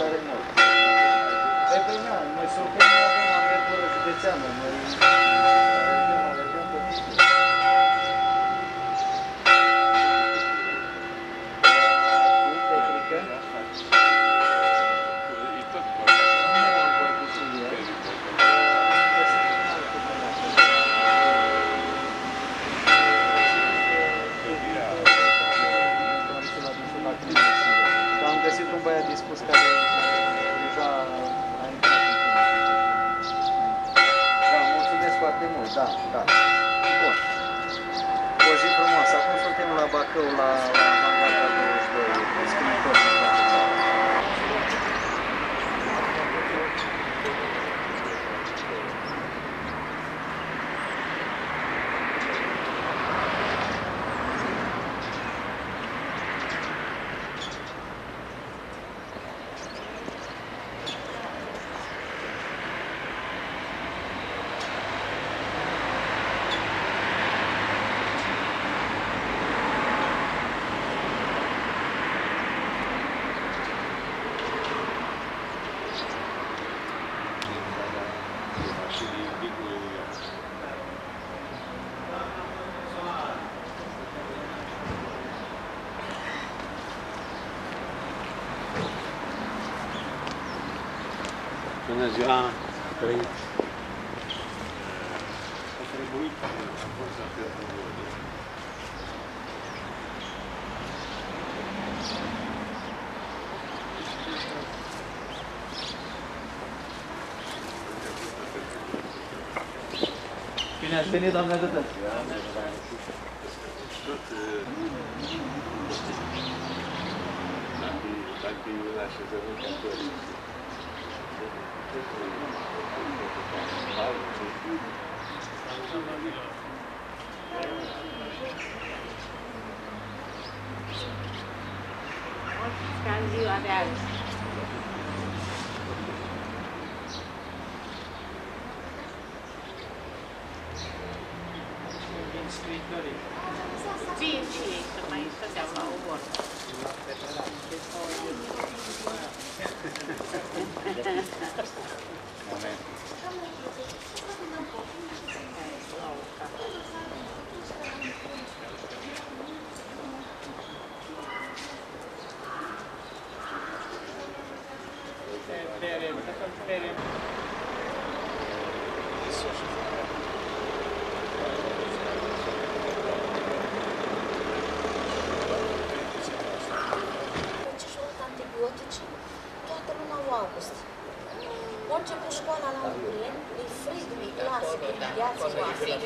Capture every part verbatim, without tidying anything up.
tare mult. Pe păi na, noi suntem, avem amergură județeană, noi alegem, alegem pe timpul. Un băiat dispus care deja a intrat în film. Da, mulțumesc foarte mult, da, da. Bun. O zi frumoasă. Acum suntem la Bacău, la Avangarda douăzeci și doi, scriitor din toată țara. Bună ziua, trăiți! A trebuit, a fost atât de mult. Bine ați venit, doamne ajută! Tot... Dacă e la așezământ catolic. Ca în ziua de azi. Vin și ei, că mai stăteau la o vorbă. Moment. Antibiotice toată luna august. Orice cu școala la Unguren, e frig, e clasic, e viață, e afine.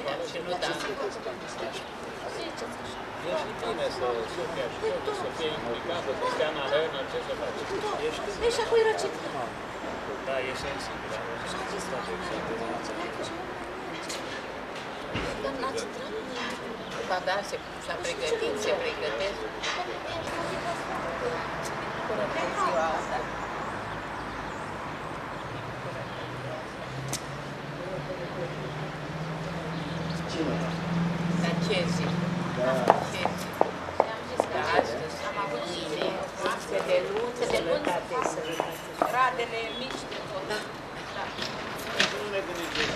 Ziceți așa. Ești bine să fie așa, să fie implicată, să stea în arenă, ce să faci? Ei, și acum e răcit. Da, e sensibil. Și a zis, dar n-ați intrat? Ba da, s-a pregătit, se pregătesc. Până pe ziua asta. Cine? Dar ce zi? Da. Ce zi? Da, astăzi am avut zile, noapte de luni, sănătate, sănătate. Radele mici de tot. Da. Nu ne gândiți.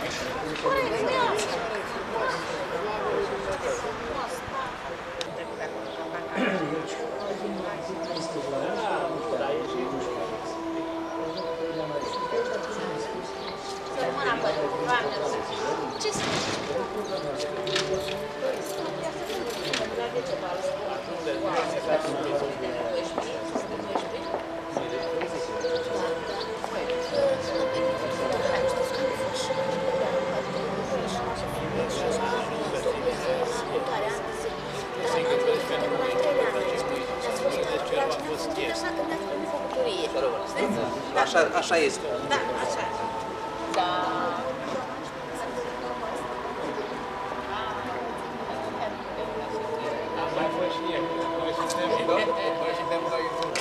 Ce să Așa, așa este. Da, așa. Da. Mai voi știe, noi suntem noi suntem la YouTube.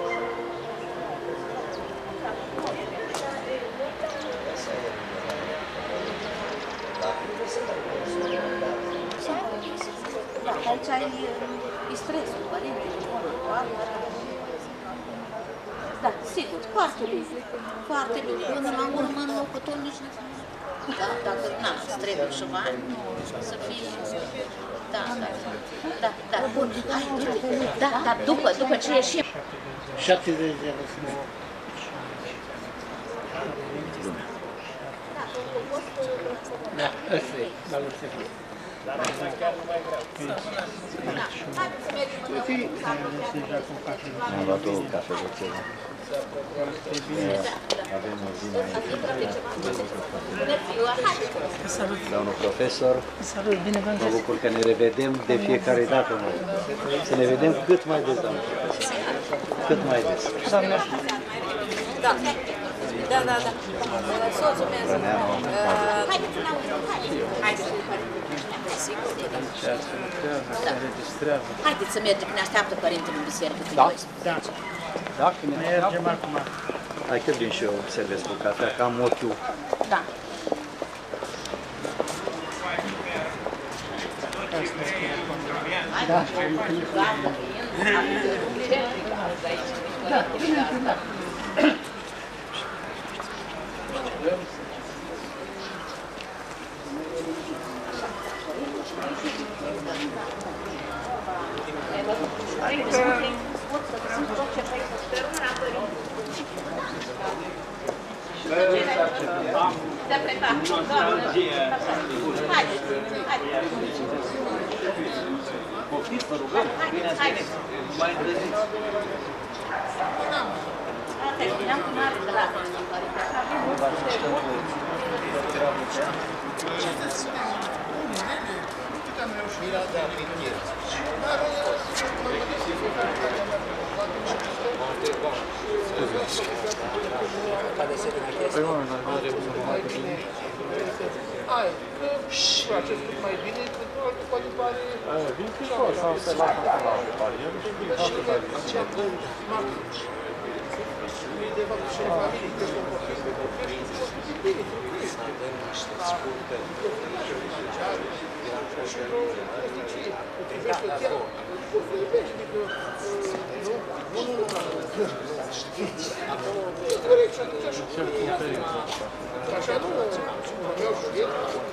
Aici ai stresul, părinte, da. sigur, foarte bine. Foarte bine. Până la urmă, în locul tău nici nu... Da, dacă, na, îți trebuie și bani, să fie... Da, da, da, da, bun, hai, da, da, după, după ce ieșim. șaptezeci de ani. Da, ăsta e, dar nu se face. Am luat o cafeluță. Avem o zi mai... Domnul profesor, mă bucur că ne revedem de fiecare dată. Să ne vedem cât mai des, domnul profesor. Cât mai des. Da, da, da, da. Soțul meu zic. Haideți la unul, haideți. Sigur că da. Haideți să mergem, ne așteaptă părintele în biserică. Da? Da. Da, când ne Mergem acum. Hai că vin și eu servesc cu cafea, că am ochiul. Da. Da. Da. Să prefac. Haideți, haideți. Poftiți, vă rugăm. Haideți, haideți. Mai îndrăziți. Terminăm cu mare dragă. Hai, că acest cât mai bine, pentru altă poate pare... Vin și eu, sau să lasă la altă pare. Eu nu știu, vin altă pare. De fapt, și în familie, că sunt copii, că copii, și copii bine, trebuie. Să avem niște scurte. Și vreo căsnicie. Privește chiar, cu privește, că... Nu, nu, nu, nu. Acolo, corect, și atunci așa. Așa nu, vreau și eu.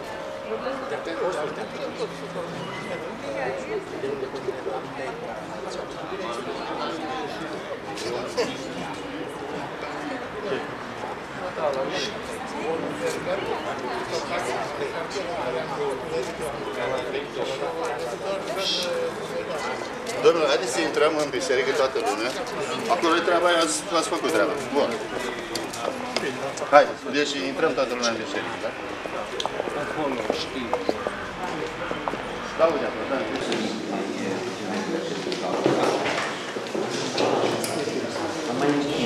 Domnule, haideți să intrăm în biserică toată lumea. Acolo e treaba, ați făcut treaba. Bun. Haideți, deci intrăm toată lumea în biserică, da? Acolo, știi. Da, uite acolo, da, în biserică. Am mai închin.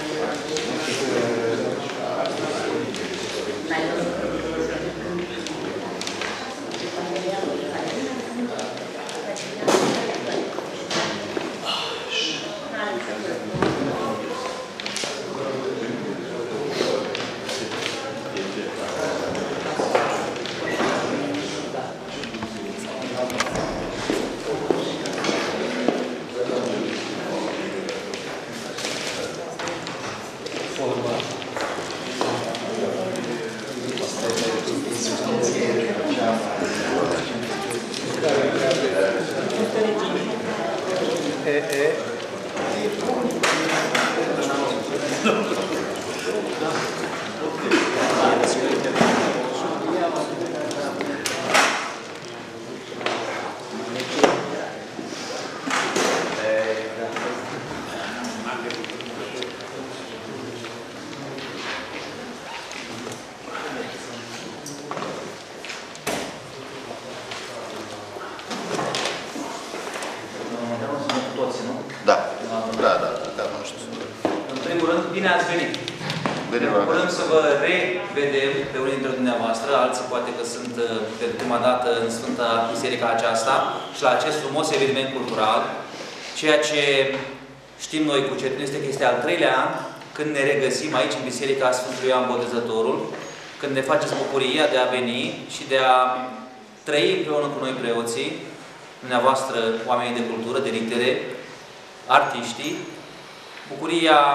Da, da, da, da, nu știu. În primul rând, bine ați venit. Bine Ne bucurăm să vă revedem pe unii dintre dumneavoastră, alții poate că sunt pentru prima dată în Sfânta Biserica aceasta și la acest frumos eveniment cultural. Ceea ce știm noi cu certitudine este că este al treilea an când ne regăsim aici în Biserica Sfântului Ioan Botezătorul, când ne faceți bucuria de a veni și de a trăi împreună cu noi preoții, dumneavoastră, oamenii de cultură, de litere, artiștii, bucuria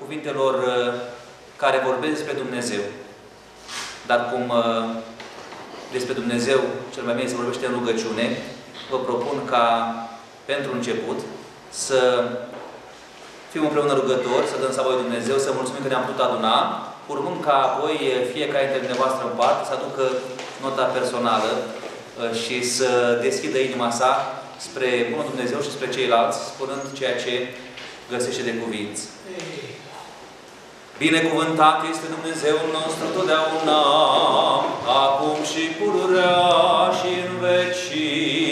cuvintelor care vorbesc despre Dumnezeu. Dar cum despre Dumnezeu cel mai bine se vorbește în rugăciune, vă propun ca, pentru început, să fim împreună rugători, să dăm slavă lui Dumnezeu, să mulțumim că ne-am putut aduna, urmând ca apoi fiecare dintre dumneavoastră în parte să aducă nota personală și să deschidă inima sa spre Bunul Dumnezeu și spre ceilalți, spunând ceea ce găsește de cuvinți. Binecuvântat este Dumnezeul nostru totdeauna, acum și pururea și în vecii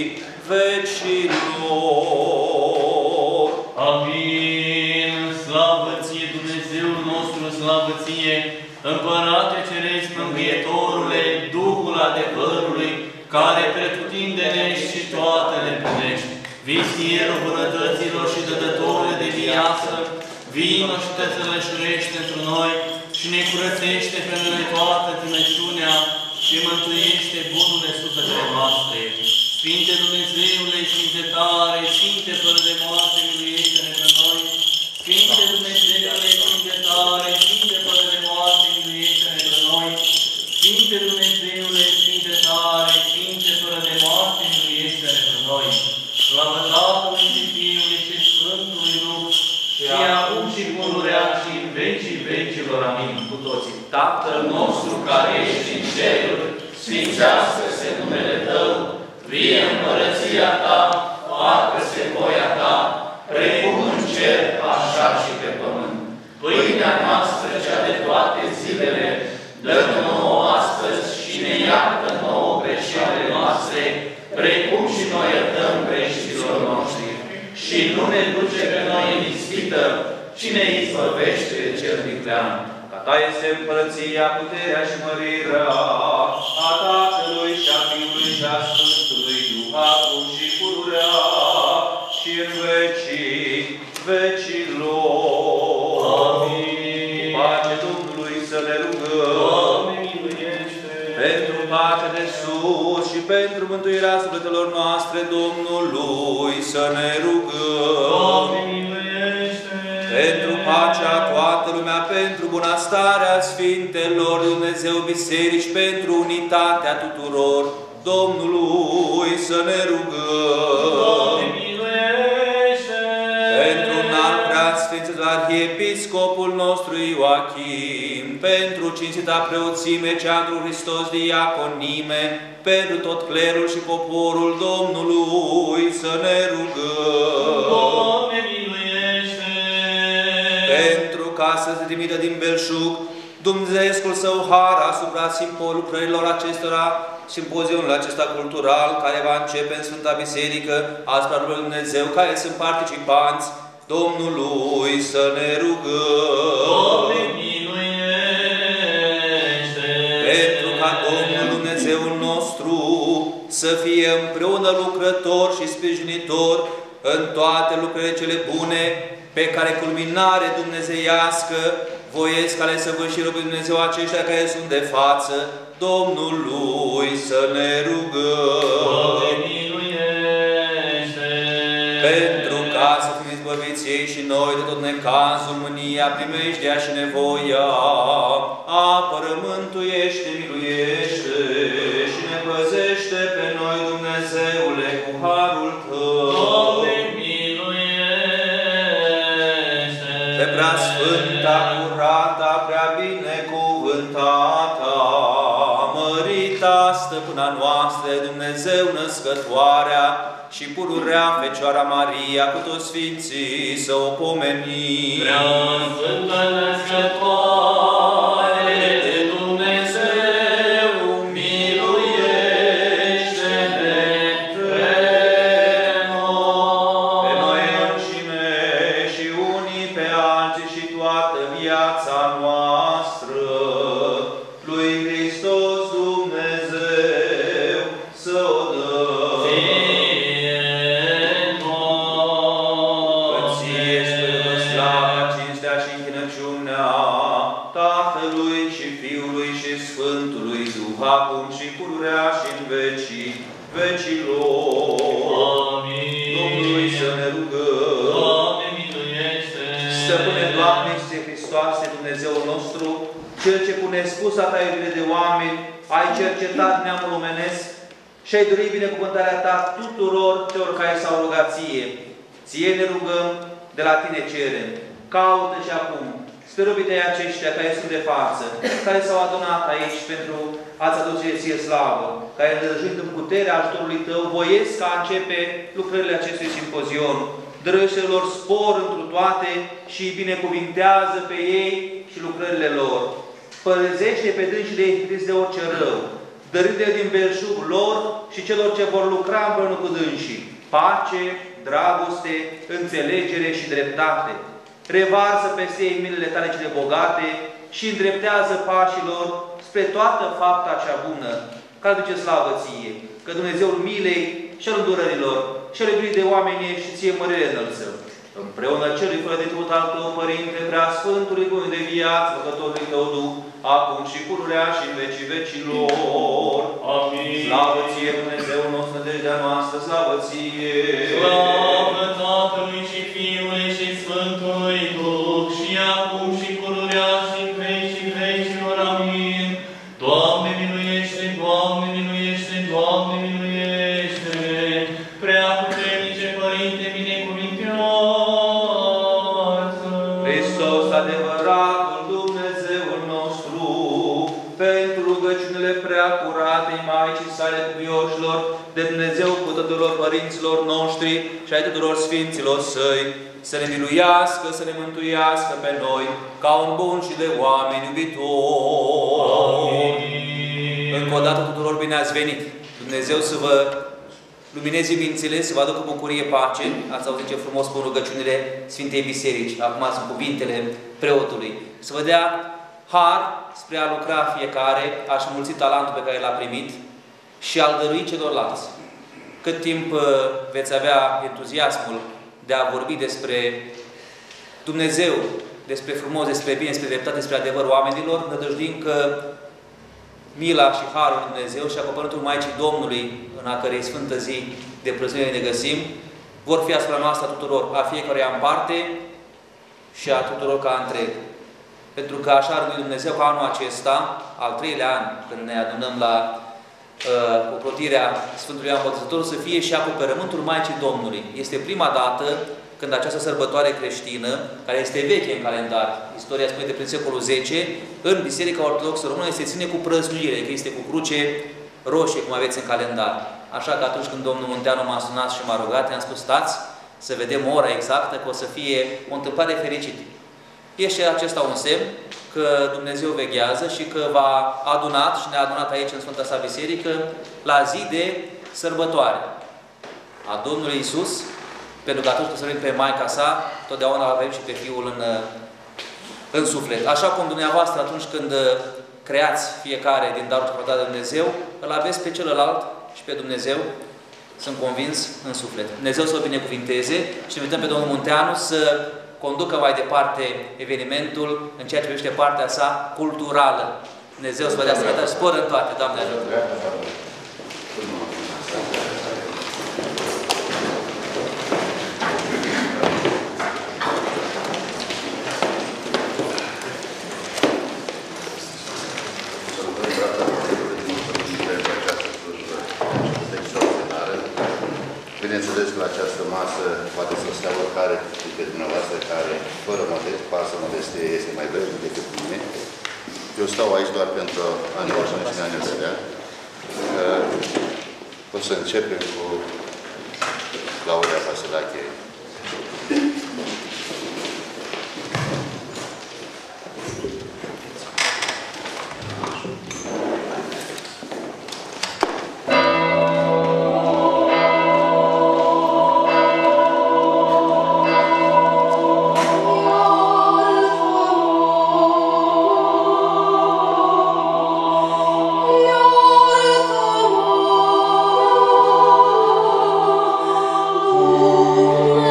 vecilor. Amin. Slavă ție, Dumnezeul nostru, slavă ție, Împărate Ceresc, Mângâietorule, Duhul adevărului, care pretutindene și toate le împlinești. Vistierul bunătăților și dădătorul de viață, vino și te țălășurește într noi și ne curățește pe noi toată timeciunea și mântuiește bunurile sufletele noastre. Sfinte Dumnezeule, Sfinte tare, Sfinte fără de moarte, miluiește-ne pe noi. Sfinte Dumnezeule, Sfinte tare, Sfinte fără de moarte, miluiește-ne pe noi. Sfinte Dumnezeule, Sfinte tare, Sfinte fără de moarte, miluiește-ne pe noi. Slavă Tatălui și Fiului și Sfântului Duh, și acum și pururea și în vecii vecilor. Amin. Cu toții. Tatăl nostru care ești în ceruri, sfințească-se numele Tău, vie împărăția Ta, facă-se voia Ta, precum în cer, așa și pe pământ. Pâinea noastră, cea de toate zilele, dă-ne nouă astăzi și ne iartă nouă greșelile noastre, precum și noi iertăm greșelilor noștri. Și nu ne duce pe noi în ispită, ci ne izbăvește de cel viclean. Ca Ta este împărăția, puterea și mărirea a Tatălui și a Fiului și a Sfântului Duh, acum și pururea și în vecii vecilor. Amin. Pace Domnului să ne rugăm. Doamne, miluiește! Pentru pace de sus și pentru mântuirea sufletelor noastre Domnului să ne rugăm. Doamne, miluiește! Pentru pacea toată lumea, pentru bunăstarea Sfintelor Dumnezeu Biserici, pentru unitatea tuturor Domnului să ne rugăm. Doamne, miluiește! Pentru înalt preasfințitul Arhiepiscopul nostru Ioachim, pentru cinstita preoțime cea întru Hristos diaconime, pentru tot clerul și poporul Domnului să ne rugăm. Doamne, miluiește! Pentru ca să se trimită din belșug Dumnezeescul Său har asupra lucrărilor acestora, simpozionul acesta cultural, care va începe în Sfânta Biserică, asupra lui Dumnezeu, care sunt participanți, Domnului să ne rugăm. Doamne, miluiește! Pentru ca Domnul Dumnezeul nostru să fie împreună lucrător și sprijinitor în toate lucrurile cele bune, pe care culminare dumnezeiască voiesc ale săvârșirii lui Dumnezeu aceștia care sunt de față, Domnului să ne rugăm. Doamne, miluiește! Pentru ca să fim izbăviți ei și noi de tot necazul, mânia, primejdea și nevoia, apără, mântuiește, miluiește și ne păzește pe noi, Dumnezeule, cu harul Tău. Doamne, miluiește! Pe preasfânta, curata, prea binecuvântata, mărita stăpâna noastră, Dumnezeu născătoarea și pururea Fecioara Maria, cu toți Sfinții să o pomenim. Prea Sfântă Născătoare de Dumnezeu, miluiește-ne pe noi. Pe noi înșine și unii pe alții și toată viața noastră, lui Hristos Dumnezeu să o dăm. Ție spre slava, cinstea și închinăciunea Tatălui și Fiului și Sfântului Duh, acum și pururea și în vecii vecilor. Amin. Domnului să ne rugăm. Doamne, miluiește! Stăpâne, Doamne, Iisuse Hristos, Dumnezeul nostru, Cel ce cu nespusă ta iubire de oameni ai cercetat neamul omenesc și ai dorit binecuvântarea ta tuturor celor care s-au rugat ție. Ție ne rugăm, de la tine cerem. Caută și acum spărubitei aceștia care sunt de față, care s-au adunat aici pentru a-ți aduce ție slavă, care îndrăjuind în puterea ajutorului tău, voiesc ca începe lucrările acestui simpozion. Dărăște-lor spor întru toate și binecuvintează pe ei și lucrările lor. Părăzește pe dânsii de ispitiți de orice rău, dărâte din belșug lor și celor ce vor lucra împreună cu dânsii. Pace, dragoste, înțelegere și dreptate. Revarsă peste ei milele tale cele bogate și îndreptează pașilor spre toată fapta cea bună, care duce slavă ție, că Dumnezeul milei și al îndurărilor și al iubirii de oameni și ție mărire înălțăm. Împreună celui fără de tot al tău, Părinte, prea Sfântului Bun de viață, Făcătorului tău Duh, acum și pururea și în vecii vecilor. Amin. Slavă ție, Dumnezeu nostru, nădejdea noastră, slavă ție! Slavă Tatălui și Fiului și Sfântului Duh, și acum și pururea și în vecii vecilor. Amin. Doamne miluiește, Doamne miluiește, Doamne miluiește! Prea puternice Părinte, binecuvintează! Hristos, adevăratul Dumnezeul nostru, pentru rugăciunile prea curate Maicii sale cuvioșilor, de Dumnezeu cu tuturor părinților noștri și ai tuturor sfinților săi, să ne miluiască, să ne mântuiască pe noi, ca un bun și de oameni iubitori. Încă o dată tuturor bine ați venit! Dumnezeu să vă lumineze mințile, să vă aducă bucurie, pace. Ați auzit ce frumos spun rugăciunile Sfintei Biserici. Acum sunt cuvintele preotului. Să vă dea har spre a lucra fiecare, a-și mulți talentul pe care l-a primit și a-l dărui celorlalți. Cât timp veți avea entuziasmul de a vorbi despre Dumnezeu, despre frumos, despre bine, despre dreptate, despre adevăr oamenilor, nădăjduim că mila și harul lui Dumnezeu și acoperământul Maicii Domnului, în a cărei sfântă zi de prăznuire ne găsim, vor fi asupra noastră tuturor, a fiecăruia în parte și a tuturor ca întreg. Pentru că așa ar lui Dumnezeu ca anul acesta, al treilea an, când ne adunăm la uh, ocrotirea Sfântului Ioan Botezătorul, să fie și acoperământul Maicii Domnului. Este prima dată când această sărbătoare creștină, care este veche în calendar, istoria spune de prin secolul zece, în Biserica Ortodoxă Română se ține cu prăznuire, că este cu cruce roșie, cum aveți în calendar. Așa că atunci când domnul Munteanu m-a sunat și m-a rugat, i-am spus, stați, să vedem ora exactă, că o să fie o întâmplare fericită. Este acesta un semn că Dumnezeu veghează și că v-a adunat și ne-a adunat aici în Sfânta sa Biserică la zi de sărbătoare a Domnului Iisus, pentru că atunci când sărbim pe Maica sa, totdeauna avem și pe Fiul în, în suflet. Așa cum dumneavoastră atunci când creați fiecare din darul ce de Dumnezeu, îl aveți pe celălalt și pe Dumnezeu, sunt convins, în suflet. Dumnezeu să o binecuvinteze și ne invităm pe domnul Munteanu să conducă mai departe evenimentul în ceea ce privește partea sa culturală. Dumnezeu să vă dea sănătate și spor în toate, Doamne ajută! Bineînțeles că la această masă poate să stea oricare dintre dumneavoastră care, fără modest, pasă modestie, este mai vrednic decât mine. Eu stau aici doar pentru a ne urmări și a ne vedea. O să începem cu Claudia Vasilache. Oh,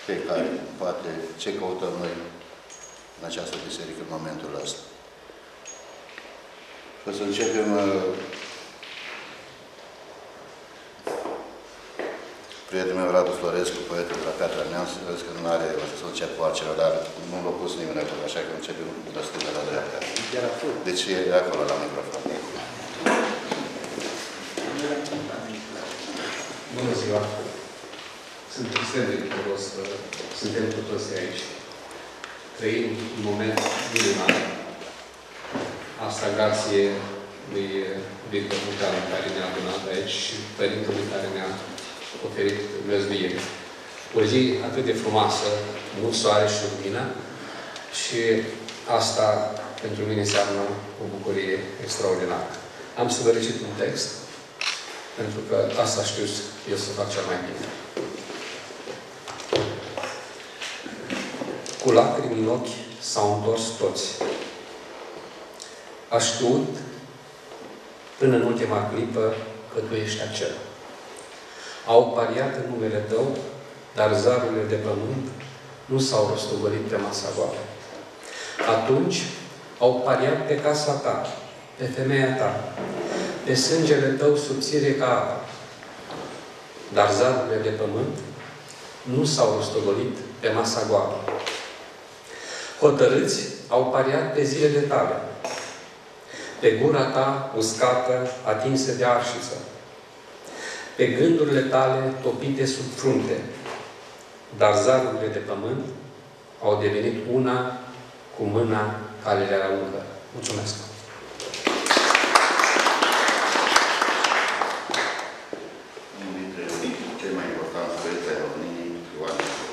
fiecare, poate, ce căutăm noi în această biserică în momentul ăsta. Și o să începem prietenul meu Radu Florescu, poetul de la Piatra Neamț, vezi că nu are, o să încep cu altceva, dar nu l-a pus nimeni acolo, așa că începem de la stânga la dreapta. Deci e acolo la microfon. Bună ziua! Sunt extrem de bucuros că suntem cu toți aici. Trăim un moment minunat. Asta grație lui Victor Muteanu, care ne-a adunat aici, și Părintele care ne-a oferit găzduire. O zi atât de frumoasă, mult soare și lumină, și asta pentru mine înseamnă o bucurie extraordinară. Am să vă recit un text, pentru că asta știu eu să fac cel mai bine. Cu lacrimi în ochi s-au întors toți. A știut până în ultima clipă că tu ești acela. Au pariat în numele tău, dar zarurile de pământ nu s-au rostogolit pe masa goală. Atunci au pariat pe casa ta, pe femeia ta, pe sângele tău subțire ca apă. Dar zarurile de pământ nu s-au rostogolit pe masa goală. Hotărâți au pariat pe zilele tale, pe gura ta uscată, atinsă de arșiță, pe gândurile tale topite sub frunte, dar zarurile de pământ au devenit una cu mâna care le aruncă. Mulțumesc! Cel mai important proiect al României, Ioan.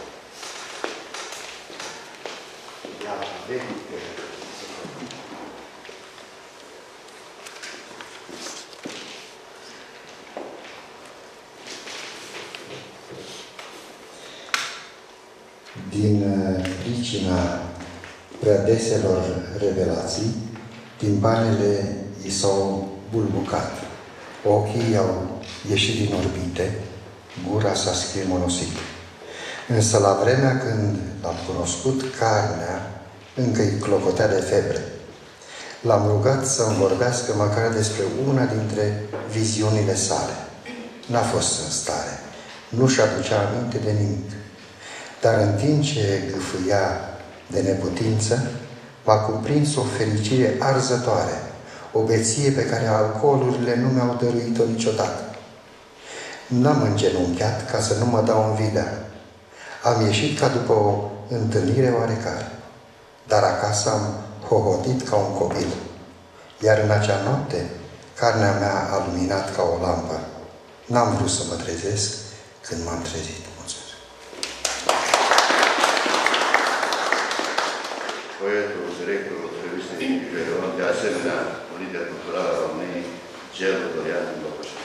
Din pricina prea deselor revelații, timpanele i s-au bulbucat, ochii i-au ieșit din orbite, gura s-a schimonosit. Însă la vremea când l-am cunoscut, carnea încă îi clocotea de febre. L-am rugat să-mi vorbească măcar despre una dintre viziunile sale. N-a fost în stare, nu-și aducea aminte de nimic. Dar în timp ce gâfâia de neputință, m-a cuprins o fericire arzătoare, o beție pe care alcoolurile nu mi-au dăruit-o niciodată. N-am îngenunchiat ca să nu mă dau în videa. Am ieșit ca după o întâlnire oarecare, dar acasă am hohotit ca un copil. Iar în acea noapte, carnea mea a luminat ca o lampă. N-am vrut să mă trezesc când m-am trezit. Poetul, directorul revistei Imperion, de asemenea, un lider cultural al României, Gelu Dorian Băpășa.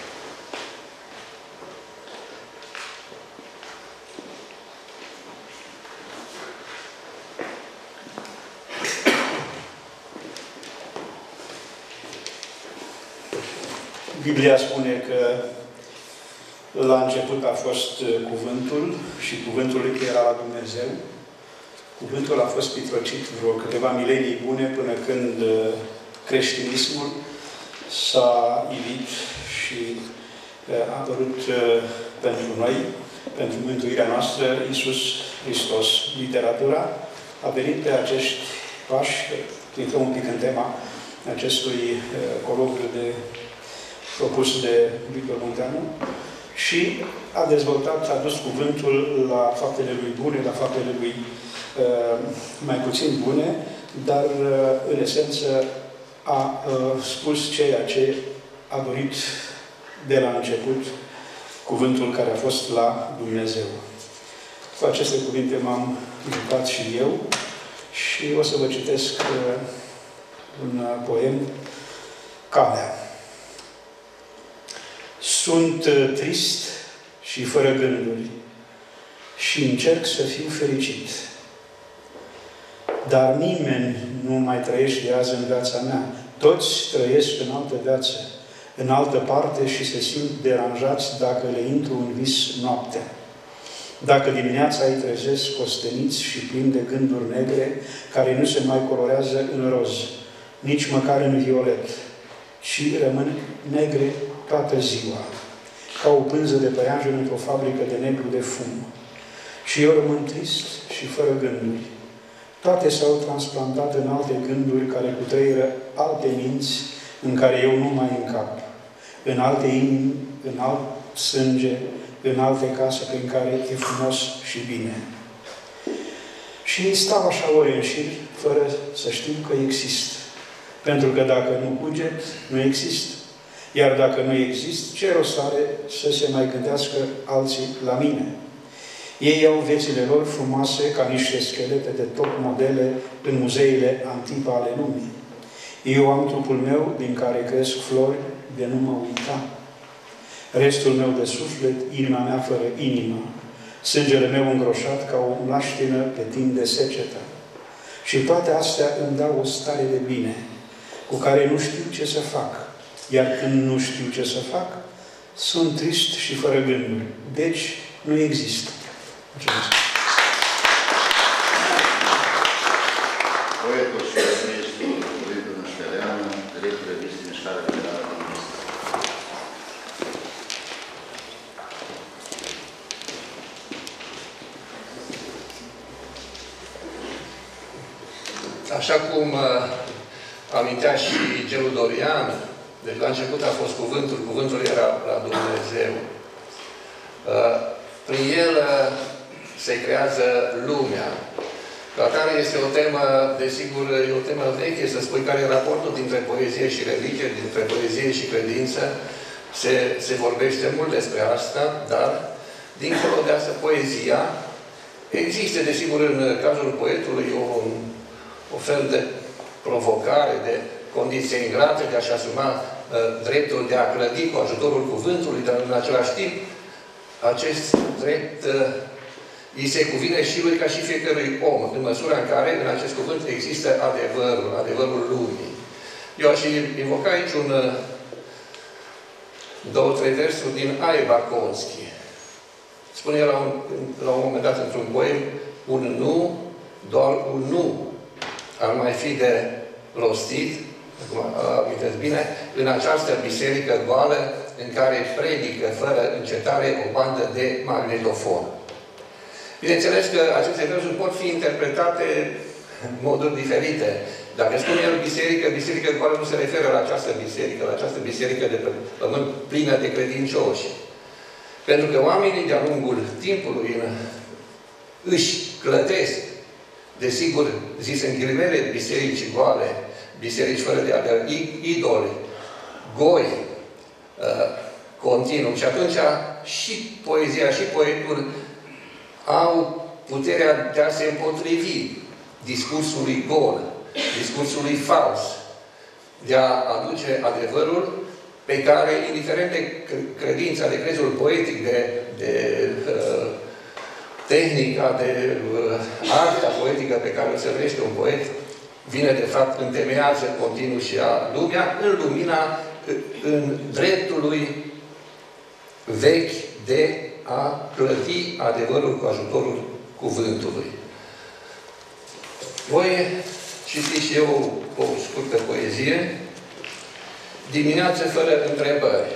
Biblia spune că la început a fost cuvântul și cuvântul era la Dumnezeu. Cuvântul a fost pitrocit vreo câteva milenii bune până când creștinismul s-a ivit și a apărut pentru noi, pentru mântuirea noastră, Iisus Hristos. Literatura a venit pe acești pași, intrăm un pic în tema acestui colocviu de, propus de Victor Muteanu, și a dezvoltat, a dus cuvântul la faptele lui bune, la faptele lui mai puțin bune, dar în esență a spus ceea ce a dorit de la început cuvântul care a fost la Dumnezeu. Cu aceste cuvinte m-am jucat și eu și o să vă citesc un poem, Calea. Sunt trist și fără gânduri și încerc să fiu fericit. Dar nimeni nu mai trăiește azi în viața mea. Toți trăiesc în altă viață, în altă parte, și se simt deranjați dacă le intru în vis noaptea. Dacă dimineața îi trezesc costeniți și plini de gânduri negre, care nu se mai colorează în roz, nici măcar în violet, ci rămân negre toată ziua, ca o pânză de păianjen într-o fabrică de negru de fum. Și eu rămân trist și fără gânduri. Toate s-au transplantat în alte gânduri care cutreieră alte minți în care eu nu mai încap, în alte inimi, în alt sânge, în alte case prin care e frumos și bine. Și stau așa ori în șir, fără să știu că există. Pentru că dacă nu cuget, nu există. Iar dacă nu există, ce rost are să se mai gândească alții la mine? Ei au viețile lor frumoase ca niște schelete de top modele în muzeile antipe ale lumii. Eu am trupul meu din care cresc flori de nu mă uita. Restul meu de suflet, inima mea fără inimă. Sângele meu îngroșat ca o mlaștină pe timp de secetă. Și toate astea îmi dau o stare de bine, cu care nu știu ce să fac. Iar când nu știu ce să fac, sunt trist și fără gânduri. Deci, nu există. Mulțumesc. Poetul și artistul Liviu Nășteleanu, director revistei Mișcarea Liberală din Est. Așa cum uh, amintea și Gelu Dorian, deci la început a fost cuvântul, cuvântul era la Dumnezeu. Uh, prin el uh, se creează lumea. Ca atare este o temă, desigur, e o temă veche, să spui care e raportul dintre poezie și religie, dintre poezie și credință. Se, se vorbește mult despre asta, dar, dincolo de asta, poezia, există, desigur, în cazul poetului, o, o fel de provocare, de condiție ingrată de a-și asuma uh, dreptul de a clădi cu ajutorul cuvântului, dar în același timp, acest drept uh, îi se cuvine și lui ca și fiecărui om, în măsura în care, în acest cuvânt, există adevărul, adevărul lumii. Eu aș invoca aici un, două, trei versuri din Aiva Konski. Spune la un, la un moment dat într-un poem, un nu, doar un nu, ar mai fi de rostit, acum amintesc bine, în această biserică goală în care predică fără încetare o bandă de magnetofon. Bineînțeles că aceste versuri pot fi interpretate în moduri diferite. Dacă spune el biserică, biserică goală nu se referă la această biserică, la această biserică de pământ plină de credincioși. Pentru că oamenii de-a lungul timpului își clătesc, desigur, zis în ghilimele, biserici goale, biserici fără de adevăr, idoli, goi, uh, continuu. Și atunci și poezia și poetul au puterea de a se împotrivi discursului gol, discursului fals, de a aduce adevărul pe care, indiferent de credința, de crezul poetic, de, de uh, tehnica, de uh, arta poetică pe care o servește un poet, vine, de fapt, întemeiază continuu și a lumea în lumina, în dreptul lui vechi de a clădi adevărul cu ajutorul cuvântului. Voi citi și eu o scurtă poezie. Dimineață fără întrebări.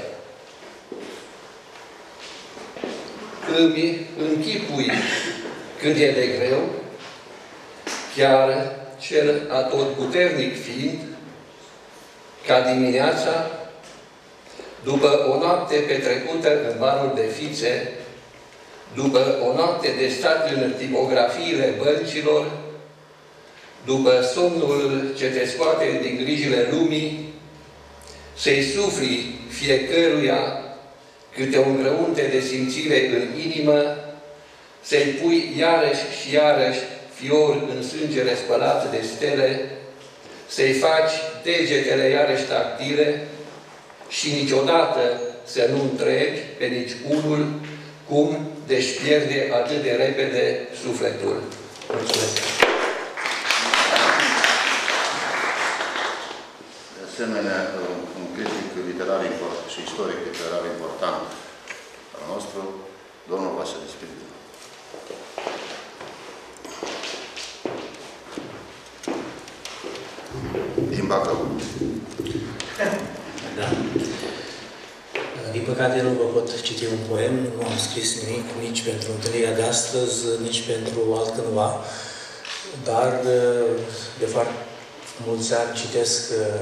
Îmi închipui când e de greu, chiar cel atotputernic fiind, ca dimineața, după o noapte petrecută în barul de fițe, după o noapte de stat în tipografiile băncilor, după somnul ce te scoate din grijile lumii, să-i sufli fiecăruia câte un grăunte de simțire în inimă, să-i pui iarăși și iarăși fior în sângele spălat de stele, să-i faci degetele iarăși tactile și niciodată să nu întrebi pe nici unul cum de-și pierde atât de repede sufletul. Mulțumesc! De asemenea, un critic literar și istoric literar important al nostru, domnul Vasile Spiritu. Din Bacău. Da. Din păcate nu vă pot citi un poem, nu am scris nimic, nici pentru întâlnirea de astăzi, nici pentru altcândva, dar de foarte mulți ani citesc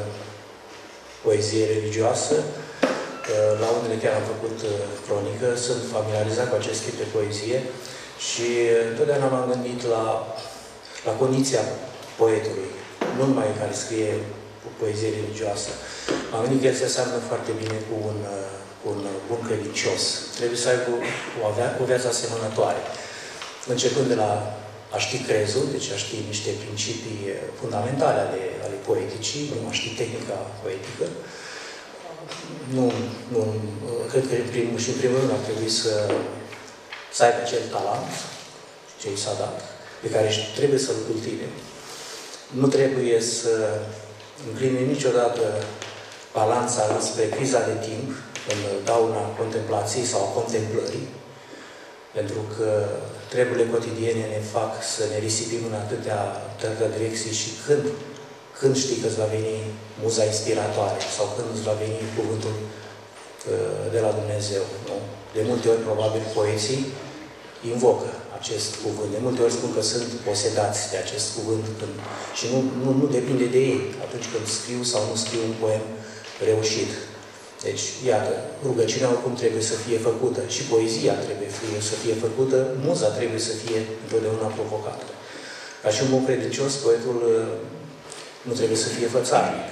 poezie religioasă, la unele chiar am făcut cronică, sunt familiarizat cu acest tip de poezie și întotdeauna m-am gândit la, la condiția poetului, nu numai care scrie poezie religioasă. M-am gândit că el se seamănă foarte bine cu un, cu un bun credincios. Trebuie să aibă o, o viață asemănătoare. Începând de la a ști crezul, deci a ști niște principii fundamentale ale, ale poeticii, nu a ști tehnica poetică. Nu, nu, cred că în primul și în primul rând ar trebui să, să aibă acel talent ce i s-a dat, pe care trebuie să-l cultive. Nu trebuie să încline niciodată balanța spre criza de timp, în dauna contemplației sau a contemplării, pentru că treburile cotidiene ne fac să ne risipim în atâtea, atâtea direcții și când, când știi că îți va veni muza inspiratoare sau când îți va veni cuvântul uh, de la Dumnezeu. Nu? De multe ori, probabil, poeții invocă acest cuvânt. De multe ori spun că sunt posedați de acest cuvânt când, și nu, nu, nu depinde de ei atunci când scriu sau nu scriu un poem reușit. Deci, iată, rugăciunea oricum trebuie să fie făcută și poezia trebuie fie, să fie făcută, muza trebuie să fie întotdeauna provocată. Ca și un bun credincios, poetul nu trebuie să fie fățarnic.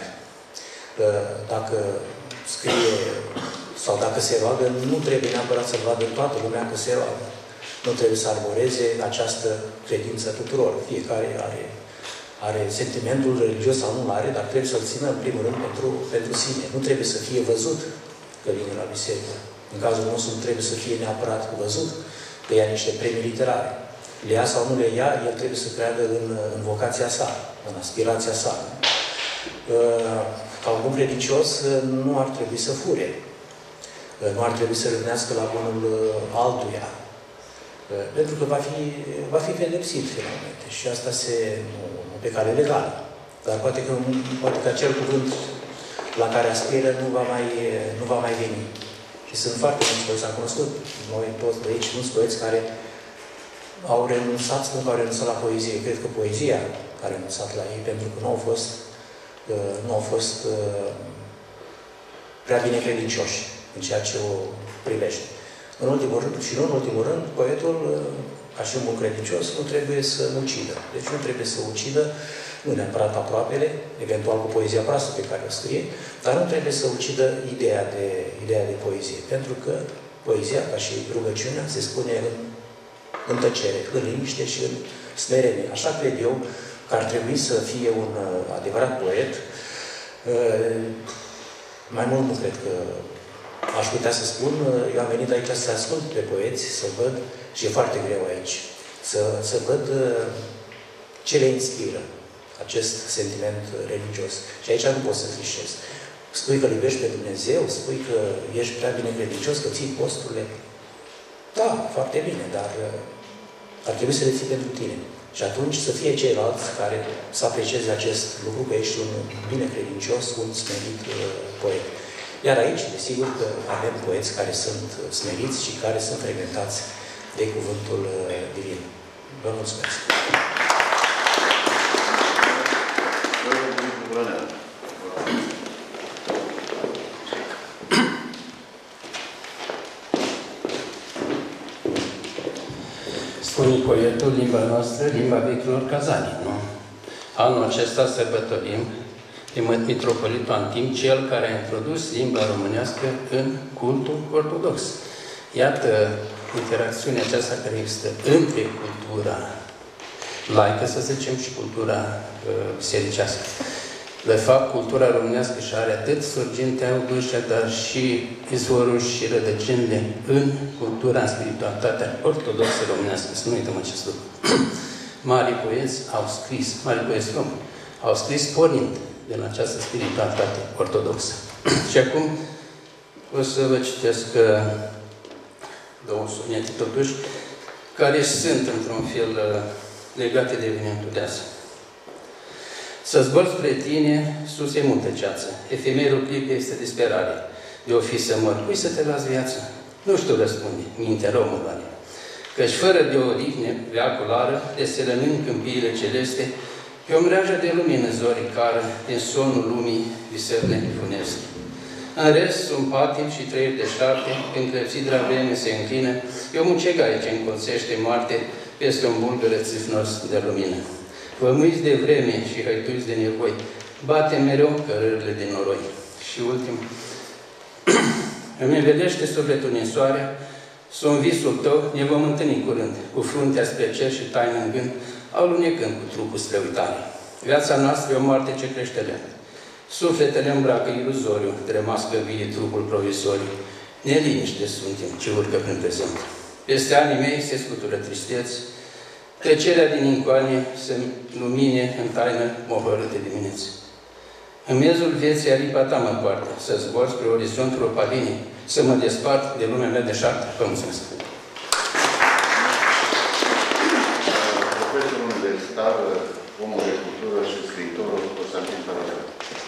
Dacă scrie sau dacă se roagă, nu trebuie neapărat să vadă toată lumea că se roagă. Nu trebuie să arboreze această credință tuturor. Fiecare are, are sentimentul religios sau nu are, dar trebuie să-l țină în primul rând pentru, pentru sine. Nu trebuie să fie văzut că vine la biserică. În cazul nostru nu trebuie să fie neapărat văzut că ia niște premii literare. Le ia sau nu le ia, el trebuie să creadă în, în vocația sa, în aspirația sa. Ca un bun credincios nu ar trebui să fure. Nu ar trebui să râvnească la bunul altuia. Pentru că va fi, va fi pedepsit finalmente. Și asta se, nu, pe cale legală. Dar poate că, poate că acel cuvânt la care aspiră nu va mai, nu va mai veni. Și sunt foarte mulți poeți, am cunoscut noi toți de aici, mulți poeți care au renunțat, spun că au renunțat la poezie. Cred că poezia a renunțat la ei, pentru că nu au fost, nu au fost prea bine credincioși în ceea ce o privește. În ultimul rând, și nu în ultimul rând, poetul, ca și un bun credincios, nu trebuie să ucidă. Deci nu trebuie să ucidă, nu neapărat aproapele, eventual cu poezia proastă pe care o scrie, dar nu trebuie să ucidă ideea de, ideea de poezie. Pentru că poezia, ca și rugăciunea, se spune în, în tăcere, în liniște și în smerenie. Așa cred eu că ar trebui să fie un adevărat poet. Mai mult nu cred că aș putea să spun, eu am venit aici să ascult pe poeți, să văd, și e foarte greu aici, să, să văd ce le inspiră acest sentiment religios. Și aici nu poți să trișezi. Spui că iubești pe Dumnezeu, spui că ești prea bine credincios, că ții posturile. Da, foarte bine, dar ar trebui să le ții pentru tine. Și atunci să fie ceilalți care să aprecieze acest lucru, că ești un bine credincios, un smerit poet. Iar aici, desigur că avem poeți care sunt smeriți și care sunt frecventați de cuvântul divin. Vă mulțumesc! Spune poetul, limba noastră, limba vechilor cazanii, nu? Anul acesta sărbătorim de mitropolitul Antim, cel care a introdus limba românească în cultul ortodox. Iată interacțiunea aceasta care există între cultura laică, să zicem, și cultura uh, bisericească. De fapt, cultura românească și are atât surgintea udușa, dar și izvorul și rădăcinile în cultura, în spiritualitatea ortodoxă românească. Să nu uităm acest lucru. Mari poeți au scris, mari poeți români, au scris pornind din această spiritualitate ortodoxă. Și acum o să vă citesc două subiecte, totuși, care sunt, într-un fel, legate de evenimentul de azi. Să zbor spre tine, sus e multă ceață. Efemerul clip este disperare. De o fi să mor, cui să te las viață? Nu știu răspunde, minte română. Căci fără de o rihne veaculară, de se rămân câmpiile celeste, pe o mreajă de lumină zorii cară, din sonul lumii visările funeste. În rest sunt patim și trăiri de șarte, când clepsidra vreme se înclină, e o mucegaie ce încolțește Marte peste un bulgăre țifnos de lumină. Vămuiți de vreme și hăituiți de nevoi, bate mereu cărările de noroi. Și ultim, îmi învedește sufletul din soare, sunt visul tău, ne vom întâlni curând, cu fruntea spre cer și taină în gând, alunecând cu trupul spre uitare. Viața noastră e o moarte ce crește lent. Sufletele îmbracă iluzoriu, tremască vie trupul provizoriu. Neliniște suntem ce urcă prin prezent. Peste anii mei se scutură tristeți, trecerea din incoane se lumine în taină mohorâte dimineți. În mezul vieții aripa ta mă poartă, să zbor spre orizontul opalinii, să mă despart de lumea mea de șapte. Vă mulțumesc! Profesorul universitar, omul de cultură și scriitorul Constantin Paralel.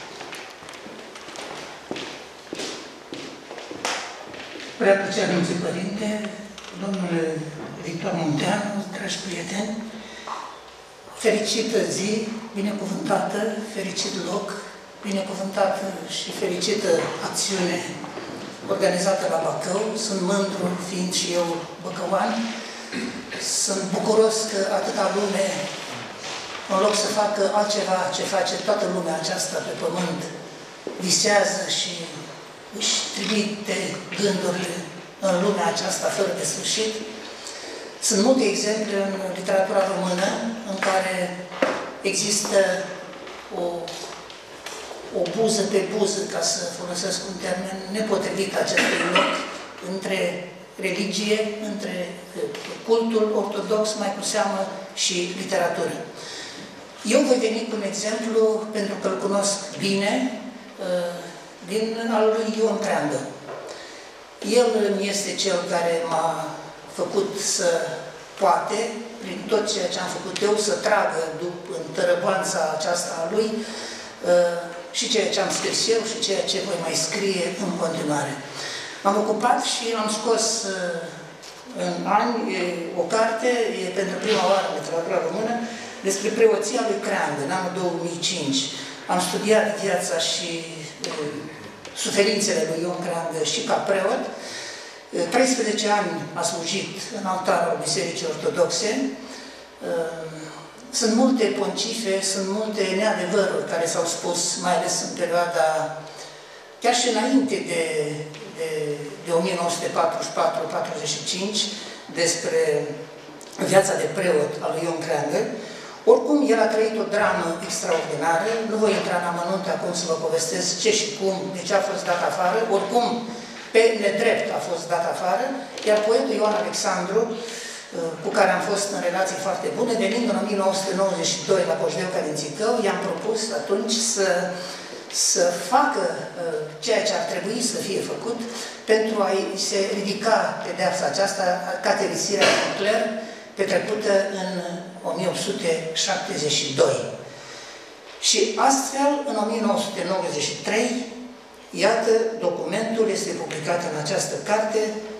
Prea plăcea Minții Părinte, domnule Victor Munteanu, dragi prieteni, fericită zi, binecuvântată, fericit loc, binecuvântată și fericită acțiune organizată la Bacău. Sunt mândru, fiind și eu băcăuan. Sunt bucuros că atâta lume, în loc să facă altceva ce face toată lumea aceasta pe pământ, visează și își trimite gândurile în lumea aceasta fără de sfârșit. Sunt multe exemple în literatura română în care există o, o buză pe buză, ca să folosesc un termen nepotrivit acestui loc, între religie, între cultul ortodox, mai cu seamă, și literatură. Eu voi veni cu un exemplu, pentru că îl cunosc bine, din al lui Ion Creangă. El este cel care m-a făcut să poate, prin tot ceea ce am făcut eu, să tragă în tărăboanța aceasta a lui și ceea ce am scris eu și ceea ce voi mai scrie în continuare. M-am ocupat și am scos în ani o carte, e pentru prima oară în literatura română, despre preoția lui Creangă, în anul două mii cinci. Am studiat viața și suferințele lui Ion Creangă și ca preot. treisprezece ani a slujit în altarul Bisericii Ortodoxe. Sunt multe poncife, sunt multe neadevăruri care s-au spus, mai ales în perioada, chiar și înainte de, de, de o mie nouă sute patruzeci și patru patruzeci și cinci, despre viața de preot a lui Ion Creangă. Oricum, el a trăit o dramă extraordinară, nu voi intra în amănunte acum să vă povestesc ce și cum, de ce a fost dat afară, oricum, pe nedrept a fost dat afară, iar poetul Ioan Alexandru, cu care am fost în relații foarte bune, venind în o mie nouă sute nouăzeci și doi la Coșdeuca din Țicău, i-am propus atunci să, să facă ceea ce ar trebui să fie făcut pentru a se ridica pedeapsa aceasta, caterisirea de cler, petrecută în o mie opt sute șaptezeci și doi. Și astfel, în o mie nouă sute nouăzeci și trei, iată, documentul este publicat în această carte.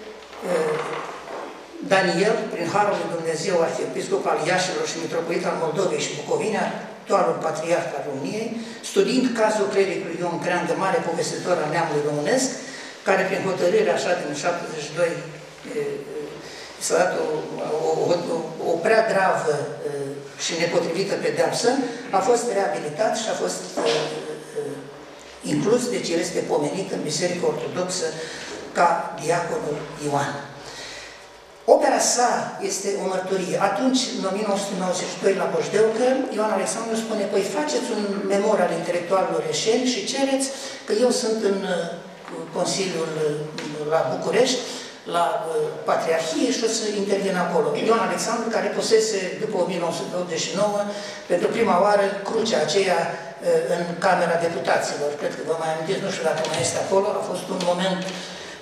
Daniel, prin Harul lui Dumnezeu, arhiepiscop al Iașilor și mitropolit al Moldovei și Bucovinei, actualul patriarh al României, studiind cazul clericului Ion Creangă, mare povestitor al neamului românesc, care prin hotărâre așa din șaptezeci și doi s-a dat o, o, o, o prea gravă și nepotrivită pedeapsă, a fost reabilitat și a fost uh, uh, inclus, deci el este pomenit în Biserica Ortodoxă ca diaconul Ioan. Opera sa este o mărturie. Atunci, în o mie nouă sute nouăzeci și doi, la Boșdeucă, Ioan Alexandru spune, păi faceți un memor al intelectualilor reșeni și cereți că eu sunt în Consiliul la București, la Patriarhie și o să intervin acolo. Ioan Alexandru, care pusese, după o mie nouă sute optzeci și nouă, pentru prima oară, crucea aceea în Camera Deputaților. Cred că vă mai amintiți, nu știu dacă mai este acolo, a fost un moment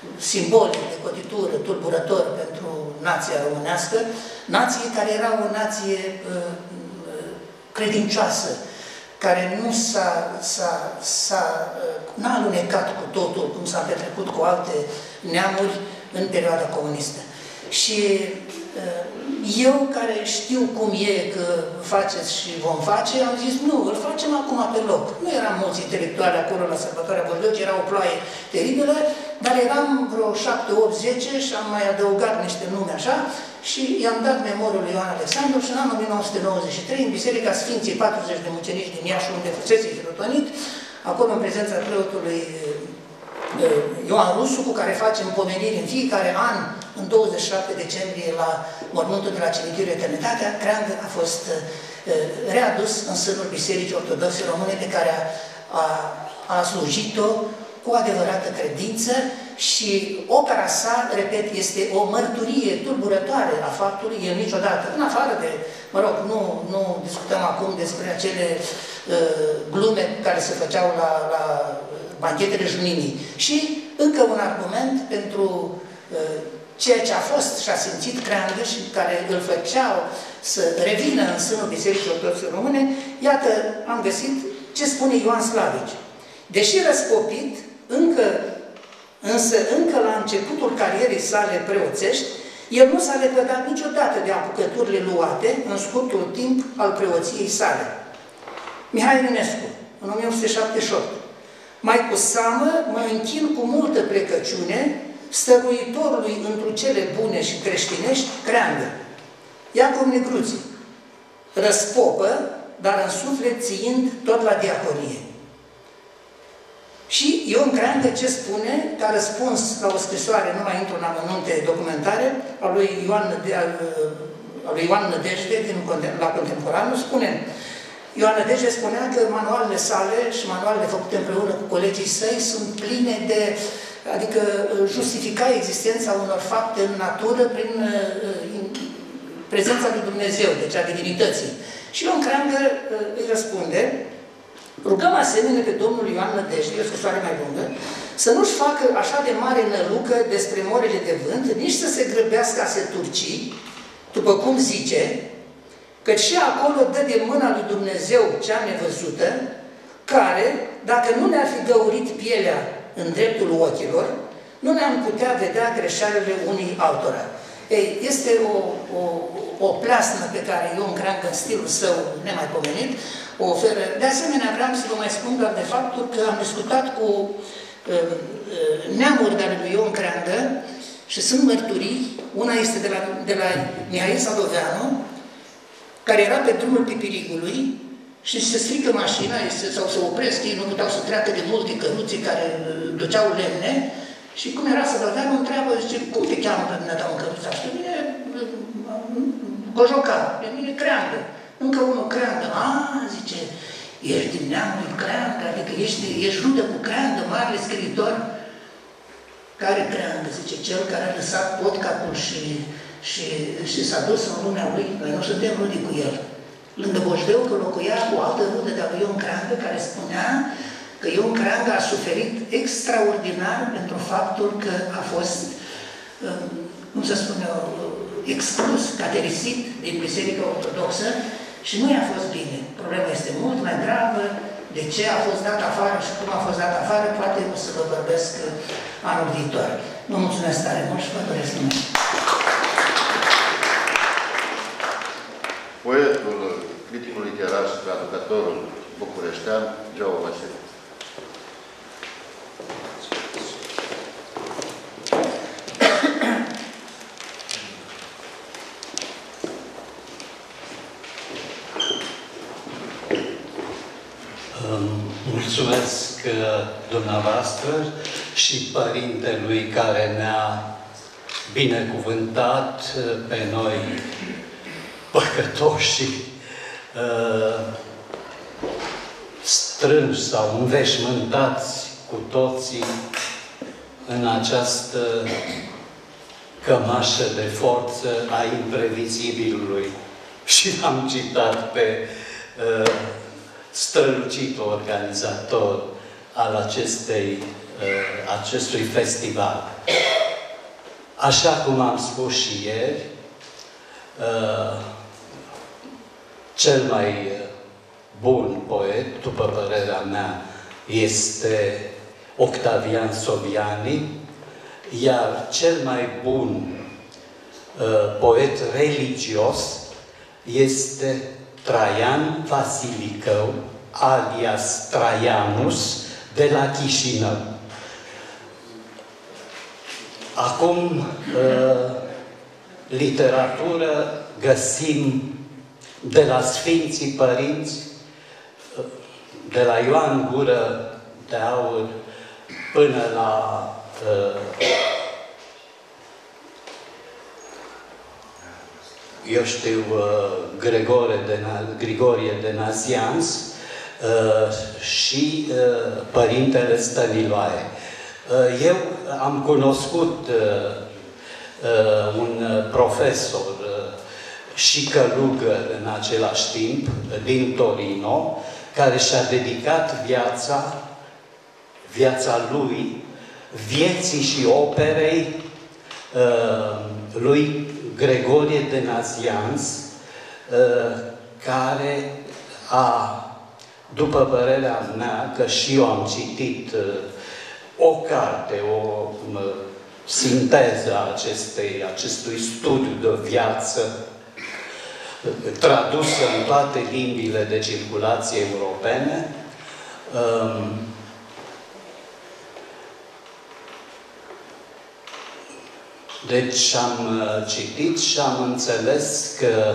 simbolic de cotitură, tulburător pentru nația românească, nație care era o nație uh, credincioasă, care nu s-a, s-a, s-a, n-a alunecat cu totul, cum s-a petrecut cu alte neamuri în perioada comunistă. Și eu, care știu cum e că faceți și vom face, am zis, nu, îl facem acum pe loc. Nu eram mulți intelectuali acolo la sărbătoarea Bordeuci, era o ploaie teribilă, dar eram vreo șapte, opt, zece și am mai adăugat niște nume așa și i-am dat memoriul lui Ioan Alexandru și în anul o mie nouă sute nouăzeci și trei, în Biserica Sfinții patruzeci de Mucenici din Iași, unde fusese hirotonit, acolo în prezența preotului Ioan Rusu, cu care facem pomeniri în fiecare an, în douăzeci și șapte decembrie, la mormântul de la Cimitirul Eternitatea, Creangă a fost readus în sânul Bisericii Ortodoxe Române, pe care a, a, a slujit-o cu adevărată credință și opera sa, repet, este o mărturie tulburătoare a faptului, el niciodată, în afară de, mă rog, nu, nu discutăm acum despre acele uh, glume care se făceau la, la banchetele juninii. Și încă un argument pentru uh, ceea ce a fost și a simțit Creangă și care îl făceau să revină în sânul Bisericii Ortodoxe Române, iată, am găsit ce spune Ioan Slavici. Deși răscopit, încă, însă încă la începutul carierei sale preoțești, el nu s-a lepădat niciodată de apucăturile luate în scurtul timp al preoției sale. Mihai Eminescu, în o mie opt sute șaptezeci și opt. Mai cu seamă mă închin cu multă plecăciune stăruitorului întru cele bune și creștinești, Creangă. Iacov Negruți, răspopă, dar în suflet țiind tot la diaconie. Și Ion Creangă ce spune, ca răspuns la o scrisoare, nu mai intru în amănunte documentare, a lui Ioan, a lui Ioan Nădejde, din, la Contemporanul, spune, Ioan Nădejde spunea că manualele sale și manualele făcute împreună cu colegii săi sunt pline de, adică justifica existența unor fapte în natură prin prezența lui Dumnezeu, deci a divinității. Și Ion Creangă îi răspunde, rugăm asemenea pe domnul Ioan Nădejde, o scrisoare mai lungă, să nu-și facă așa de mare nălucă despre morele de vânt, nici să se grăbească a se turci, după cum zice, că și acolo dă de mâna lui Dumnezeu cea nevăzută, care, dacă nu ne-ar fi găurit pielea în dreptul ochilor, nu ne-am putea vedea greșelile unii altora. Ei, este o, o, o plasnă pe care Ion Creangă, în stilul său nemaipomenit, o oferă. De asemenea, vreau să vă mai spun doar de faptul că am discutat cu uh, uh, neamuri de ale lui Ion Creangă și sunt mărturii. Una este de la, de la Mihai Sadoveanu, care era pe drumul Pipirigului și se strică mașina, este, sau se opresc, ei nu puteau să treacă de multe căruții care duceau lemne, și cum era Sadoveanu, întreabă, zice, cum te cheamă pe dumneata în căruța? Și pe mine, Cojoca, pe mine Creangă. Încă unul Creangă. A, zice, ești din neamul Creangă, adică ești, ești rudă cu Creangă, marele scriitor. Care Creangă? Zice, cel care a lăsat podcapul și, și, și s-a dus în lumea lui. Noi nu suntem rude cu el. Lângă Boșdeu, că locuia cu o altă rudă de-a lui Ion Creangă, care spunea că Ion Creangă a suferit extraordinar pentru faptul că a fost, cum să spun eu, exclus, caterisit din Biserica Ortodoxă și nu i-a fost bine. Problema este mult mai gravă, de ce a fost dat afară și cum a fost dat afară, poate o să vă vorbesc anul viitor. Vă mulțumesc tare mult și vă doresc numai. Poetul, criticul literar și traducătorul bucureștean, Geo Vasile. Mulțumesc dumneavoastră și părintelui care ne-a binecuvântat pe noi păcătoși strânși sau înveșmântați cu toții în această cămașă de forță a imprevizibilului. Și am citat pe uh, strălucitul organizator al acestei acestui festival. Așa cum am spus și ieri, cel mai bun poet, după părerea mea, este Octavian Sobiani, iar cel mai bun poet religios este Traian Vasilicău, alias Traianus, de la Chișinău. Acum, literatură găsim de la Sfinții Părinți, de la Ioan Gură de Aur până la eu știu, Grigore de, Grigorie de Nazianz și Părintele Stăniloae. Eu am cunoscut un profesor și călugăr în același timp, din Torino, care și-a dedicat viața, viața lui, vieții și operei lui Gregorie de Nazianz, care a, după părerea mea, că și eu am citit o carte, o sinteză a acestei, acestui studiu de viață, tradusă în toate limbile de circulație europene, deci am citit și am înțeles că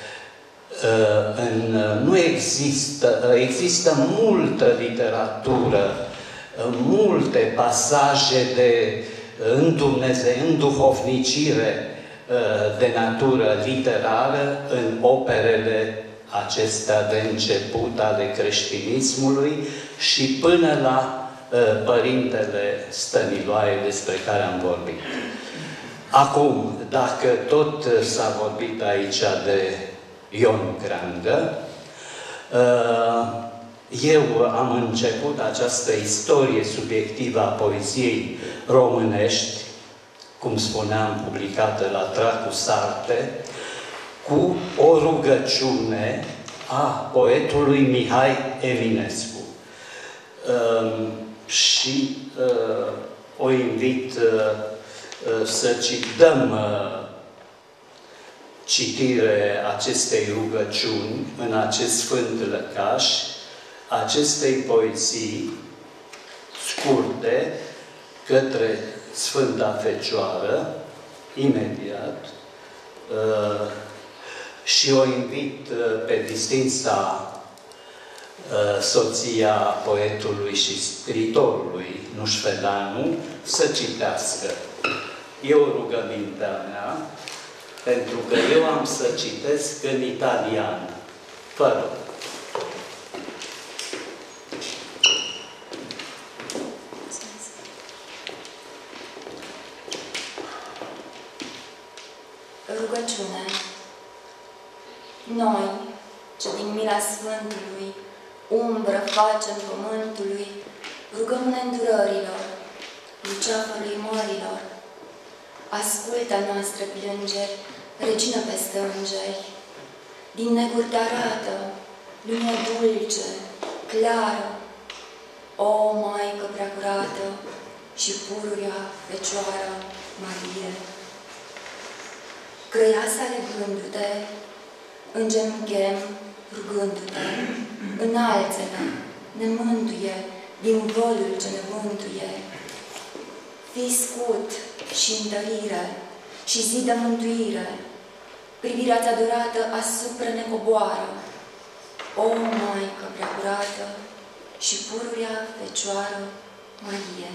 în, nu există, există multă literatură, multe pasaje de îndumneze, înduhovnicire de natură literară în operele acestea de început ale creștinismului și până la Părintele Stăniloae, despre care am vorbit. Acum, dacă tot s-a vorbit aici de Ion Creangă, eu am început această istorie subiectivă a poeziei românești, cum spuneam, publicată la Tracus Arte, cu o rugăciune a poetului Mihai Eminescu. Și o invit să cităm citire acestei rugăciuni în acest sfânt lăcaș, acestei poezii scurte către Sfânta Fecioară, imediat, și o invit pe distinsa soția poetului și scriitorului Nușfedanu să citească. Eu rugămintea mea, pentru că eu am să citesc în italian, fără. Rugăciune. Noi, ce din mila Sfântului, umbră facem pământului, rugăm-ne îndurărilor, luceafărului mărilor. Ascultă noastre plângeri, regină peste îngeri. Din neguri te arată, lumină dulce, clară, o Maică preacurată și pururea Fecioară Marie. Grăiasa legându-te, îngemghem rugându-te, înalță-ne, ne mântuie din vălul ce ne mântuie. Fii scut și întărire și zi de mântuire, privirea-ți adorată asupra ne coboară, o Maică preacurată și pururea Fecioară Marie.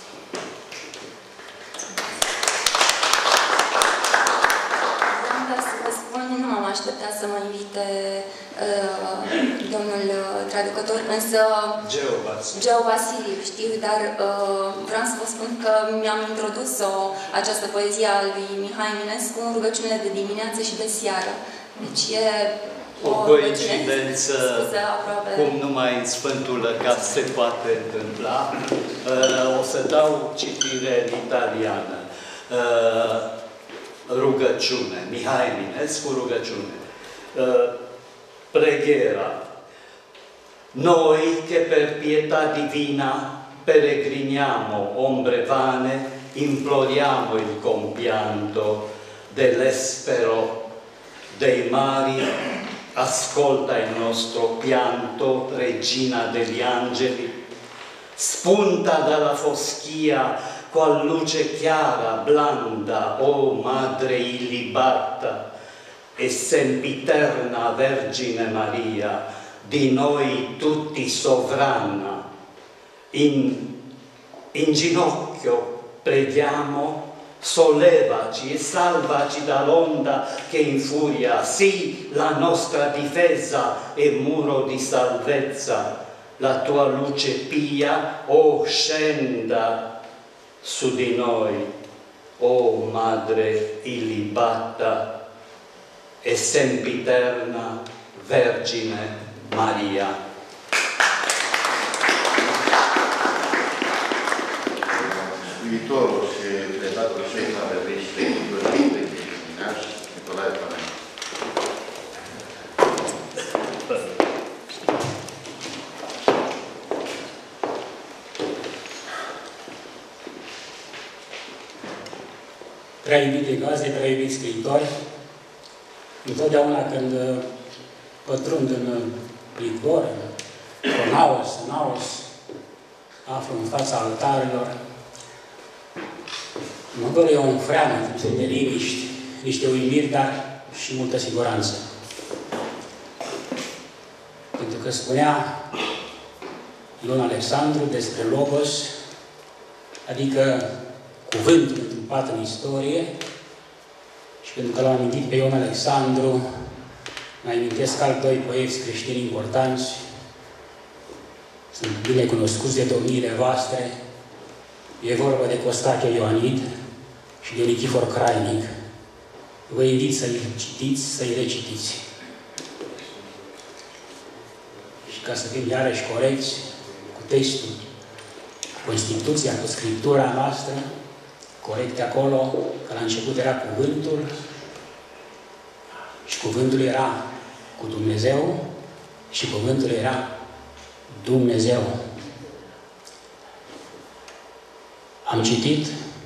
Vreau să vă spun, nu m-am așteptat să mă invite uh, domnul traducător, însă Geo Vasiliu, știu, dar uh, vreau să vă spun că mi-am introdus o, această poezie a lui Mihai Eminescu în rugăciunile de dimineață și de seară. Deci e o coincidență Scuze, aproape. cum numai în Sfântul Lăcat se poate întâmpla. Uh, o să dau citire în italiană. Uh, rugăciune. Mihai Eminescu, rugăciune. Uh, preghiera. Noi che per pietà divina peregriniamo ombre vane, imploriamo il compianto dell'espero dei mari, ascolta il nostro pianto, regina degli angeli, spunta dalla foschia qual luce chiara, blanda, o madre illibatta, e sempiterna Vergine Maria, di noi tutti sovrana, in, in ginocchio preghiamo, sollevaci e salvaci dall'onda che infuria, sì, la nostra difesa e muro di salvezza, la tua luce pia, o oh, scenda su di noi, o oh, Madre illibatta e sempiterna Vergine Maria. Viitorul și redatul șef al revistei Părintele Creștinaș, Nicolae Panai. Prea iubite gazde, prea iubiți scriitori, întotdeauna când pătrund în pridvor, în naos, naos, aflu în fața altarelor, mă doare o înfreamă, niște neliniști, niște uimiri, dar și multă siguranță. Pentru că spunea Ion Alexandru despre Logos, adică cuvântul întrupat în istorie, și pentru că l-am amintit pe Ion Alexandru, mai amintesc alți doi poeți creștini importanți, sunt bine cunoscuți de domniile voastre. E vorba de Costache Ioanid și de Nichifor Crainic. Vă invit să-i citiți, să-i recitiți. Și ca să fim iarăși corecți cu textul, Constituția, cu Scriptura noastră, corecte acolo, că la început era cuvântul și cuvântul era cu Dumnezeu și cuvântul era Dumnezeu. Am citit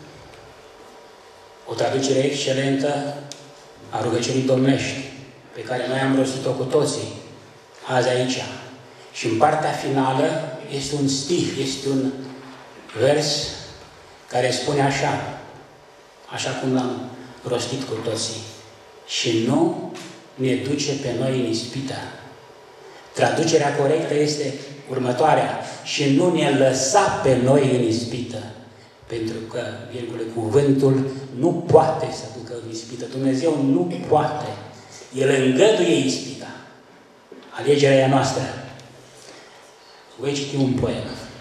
o traducere excelentă a rugăciunii domnești, pe care noi am rostit-o cu toții azi aici. Și în partea finală este un stih, este un vers care spune așa, așa cum l-am rostit cu toții: și nu ne duce pe noi în ispită. Traducerea corectă este următoarea: și nu ne lăsa pe noi în ispită. Pentru că, virgule, cuvântul nu poate să ducă în ispită. Dumnezeu nu poate. El îngăduie ispita. Alegerea e noastră. Voi citi un poem.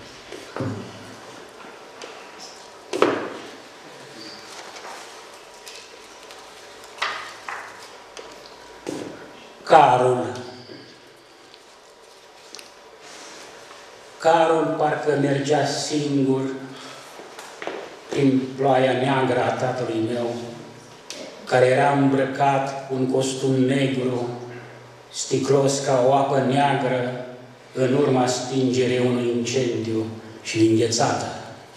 Carul. Carul parcă mergea singur prin ploaia neagră a tatălui meu, care era îmbrăcat cu un costum negru, sticlos ca o apă neagră, în urma stingerii unui incendiu și înghețată.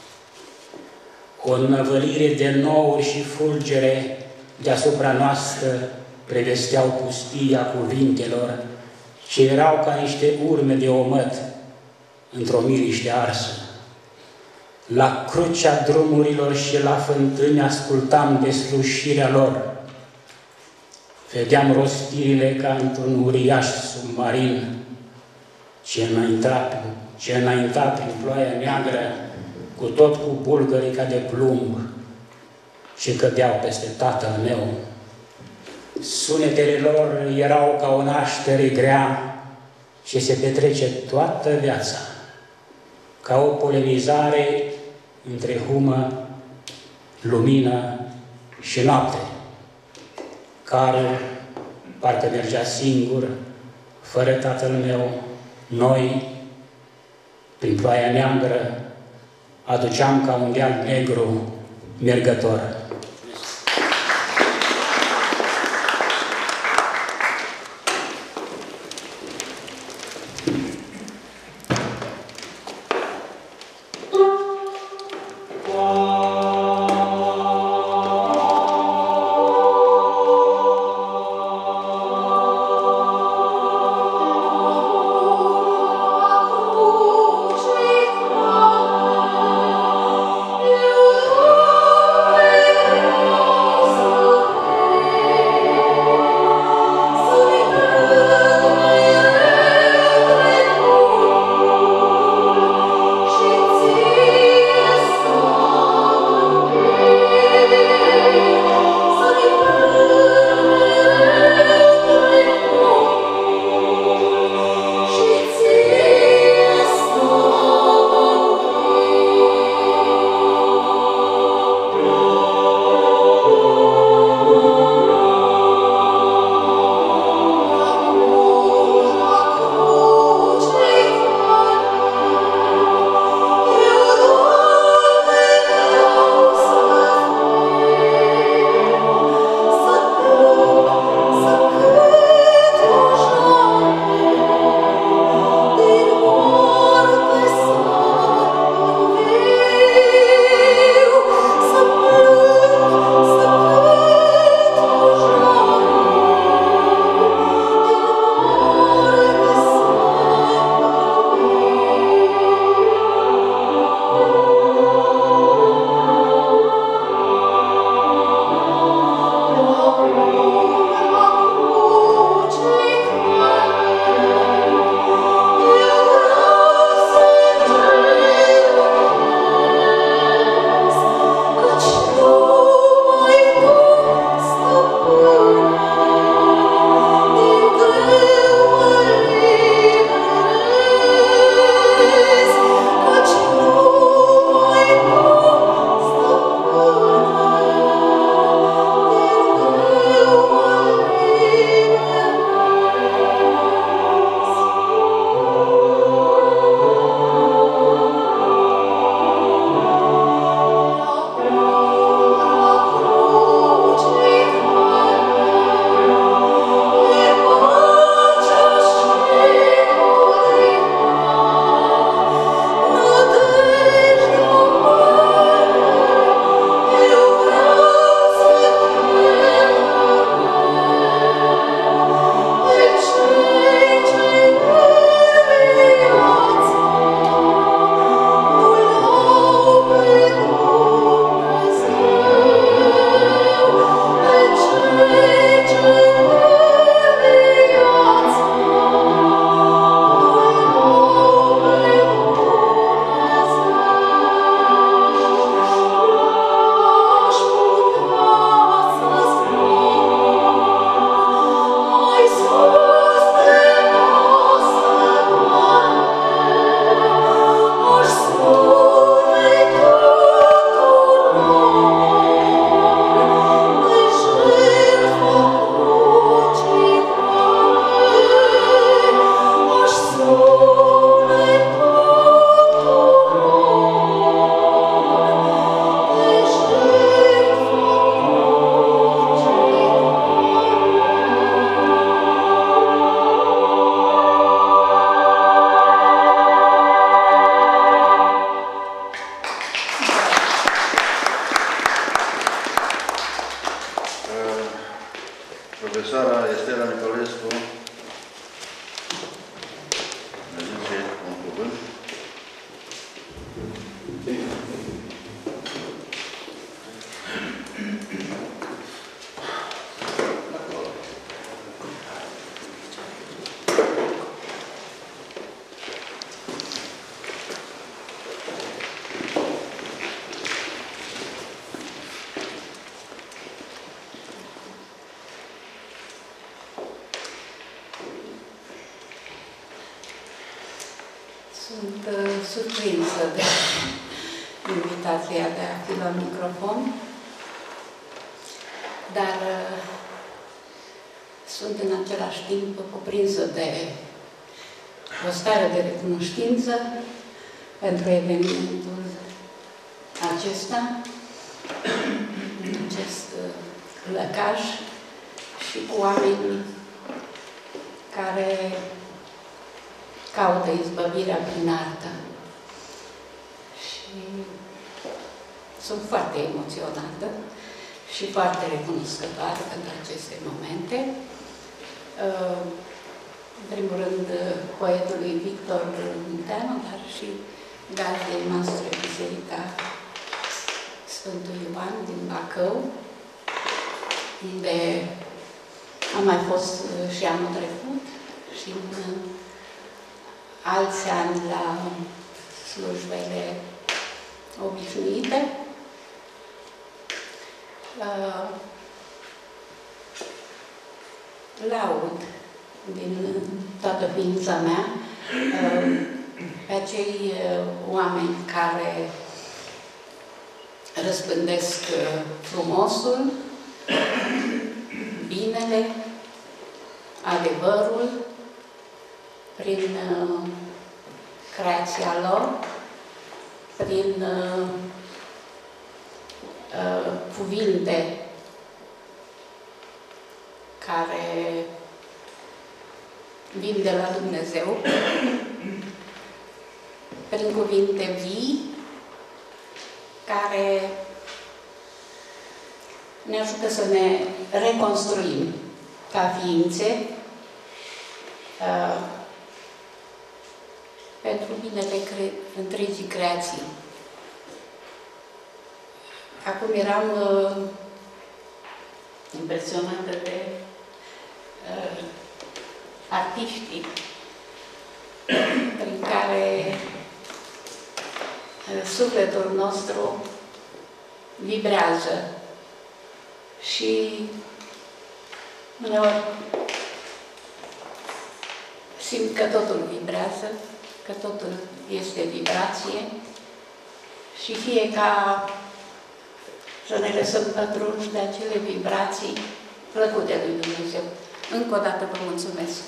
O năvălire de nouri și fulgere deasupra noastră prevesteau pustia cuvintelor, ce erau ca niște urme de omăt într-o miriște arsă. La crucea drumurilor și la fântâni ascultam deslușirea lor. Vedeam rostirile ca într-un uriaș submarin ce înainta, ce înainta prin ploaia neagră, cu tot cu bulgării ca de plumb, ce cădeau peste tatăl meu. Sunetele lor erau ca o naștere grea ce se petrece toată viața, ca o polemizare între humă, lumină și noapte. Carul parcă mergea singur fără tatăl meu, noi, prin Ploaia Neagră, aduceam ca un deal negru mergător. Sunt uh, surprinsă de invitația de a fi la microfon, dar uh, sunt în același timp cuprinsă de o stare de recunoștință pentru evenimentul acesta, acest lăcaș și cu oameni care caută izbăvirea prin artă. Și sunt foarte emoționată și foarte recunoscătoare pentru aceste momente. În primul rând, poetului Victor Munteanu, dar și gazdei noastre, Biserica Sfântul Ioan din Bacău, unde am mai fost și anul trecut și în alți ani la slujbele obișnuite. Laud din toată ființa mea pe acei oameni care răspândesc frumosul, binele, adevărul prin creația lor, prin cuvinte care vin de la Dumnezeu, prin cuvinte vii, care ne ajută să ne reconstruim ca ființe uh, pentru binele cre întregii creații. Acum eram uh, impresionată de uh, artiștii prin care uh, sufletul nostru vibrează și uneori simt că totul vibrează, că totul este vibrație și fie ca să ne lăsăm pătrunși de acele vibrații plăcute lui Dumnezeu. Încă o dată vă mulțumesc!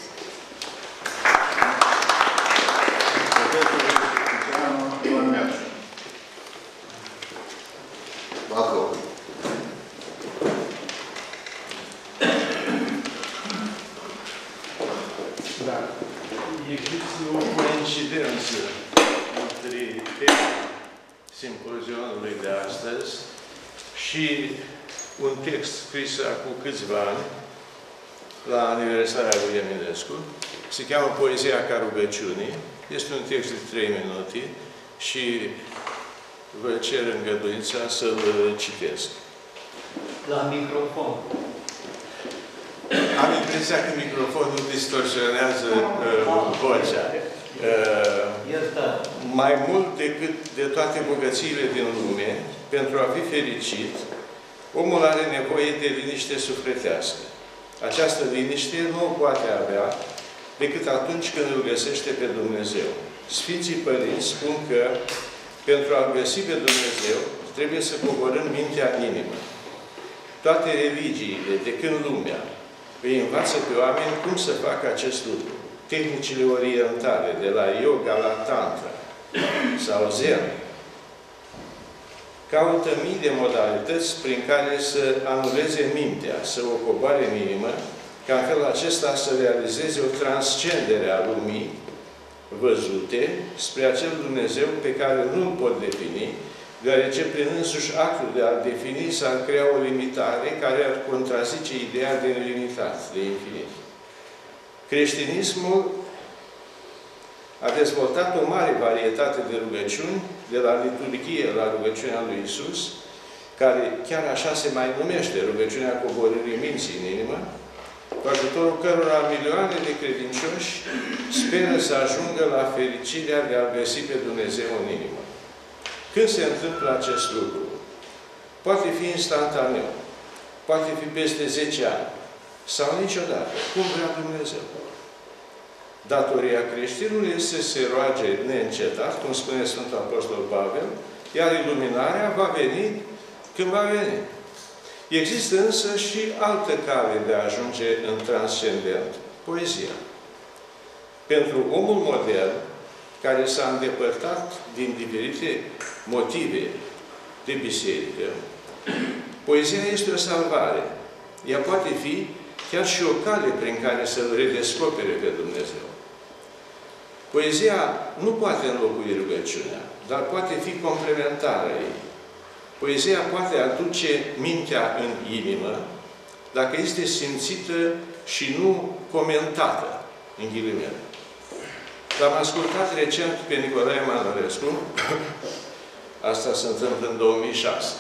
Bacău. Da. Există o coincidență între tema simpozionului de astăzi și un text scris acum câțiva ani la aniversarea lui Eminescu. Se cheamă Poezia ca rugăciunii. Este un text de trei minute și vă cer îngăduința să-l citesc. La microfon. Am impresia că microfonul distorsionează uh, vocea. Uh, mai mult decât de toate bogățiile din lume, pentru a fi fericit, omul are nevoie de liniște sufletească. Această liniște nu o poate avea decât atunci când îl găsește pe Dumnezeu. Sfinții Părinți spun că pentru a găsi pe Dumnezeu trebuie să coborâm mintea în inimă. Toate religiile de când lumea îi învață pe oameni cum să facă acest lucru. Tehnicile orientale, de la yoga la tantra sau zen, caută mii de modalități prin care să anuleze mintea, să o coboare în inimă, ca în felul acesta să realizeze o transcendere a lumii văzute spre acel Dumnezeu pe care nu-l pot defini, deoarece prin însuși actul de a-l defini s-ar crea o limitare care ar contrazice ideea de nelimitat, de infinit. Creștinismul a dezvoltat o mare varietate de rugăciuni, de la liturghie la rugăciunea lui Isus, care chiar așa se mai numește, rugăciunea coborârii minții în inimă, cu ajutorul cărora milioane de credincioși speră să ajungă la fericirea de a găsi pe Dumnezeu în inimă. Când se întâmplă acest lucru? Poate fi instantaneu, poate fi peste zece ani, sau niciodată, cum vrea Dumnezeu. Datoria creștinului este să se roage neîncetat, cum spune Sfântul Apostol Pavel, iar iluminarea va veni când va veni. Există însă și altă cale de a ajunge în transcendent, poezia. Pentru omul modern, care s-a îndepărtat din diferite motive de biserică, poezia este o salvare. Ea poate fi chiar și o cale prin care să-L redescopere pe Dumnezeu. Poezia nu poate înlocui rugăciunea, dar poate fi complementară ei. Poezia poate aduce mintea în inimă, dacă este simțită și nu comentată, în ghilimele. L-am ascultat recent pe Nicolae Manorescu, asta se întâmplă în două mii șase.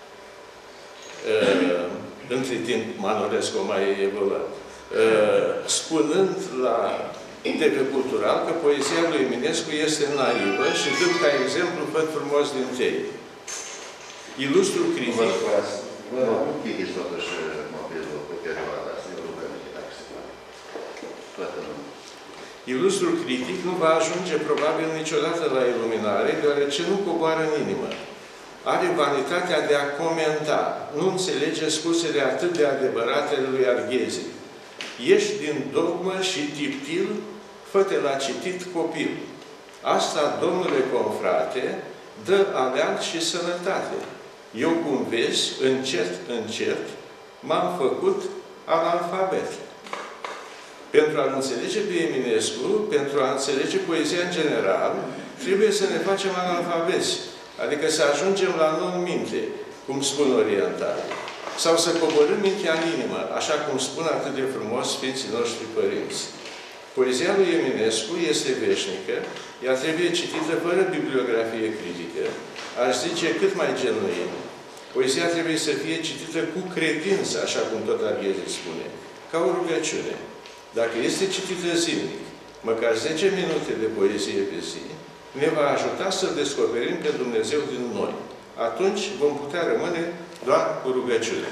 Uh, între timp, Manorescu mai evoluat. Uh, spunând la T V Cultural că poezia lui Eminescu este naivă și dând ca exemplu Făt frumos din tei. Ilustrul critic... Vă rog, închideți totuși mobilul pe perioada asta, eu rugăminte, dacă se poate. Toată lumea. Ilustrul critic nu va ajunge probabil niciodată la iluminare, deoarece nu coboară în inimă. Are vanitatea de a comenta, nu înțelege spusele atât de adevărate lui Arghezi. Ești din dogmă și tiptil, fă-te la citit copil. Asta, domnule confrate, dă aleal și sănătate. Eu, cum vezi, încet, încet, m-am făcut analfabet. Pentru a înțelege pe Eminescu, pentru a înțelege poezia în general, trebuie să ne facem analfabeti. Adică să ajungem la non-minte, cum spun orientalii. Sau să coborâm mintea în inimă, așa cum spun atât de frumos Sfinții noștri părinți. Poezia lui Eminescu este veșnică, ea trebuie citită fără bibliografie critică, aș zice cât mai genuin. Poezia trebuie să fie citită cu credință, așa cum tot Arghezi spune, ca o rugăciune. Dacă este citită zilnic, măcar zece minute de poezie pe zi, ne va ajuta să descoperim pe Dumnezeu din noi. Atunci vom putea rămâne doar cu rugăciune.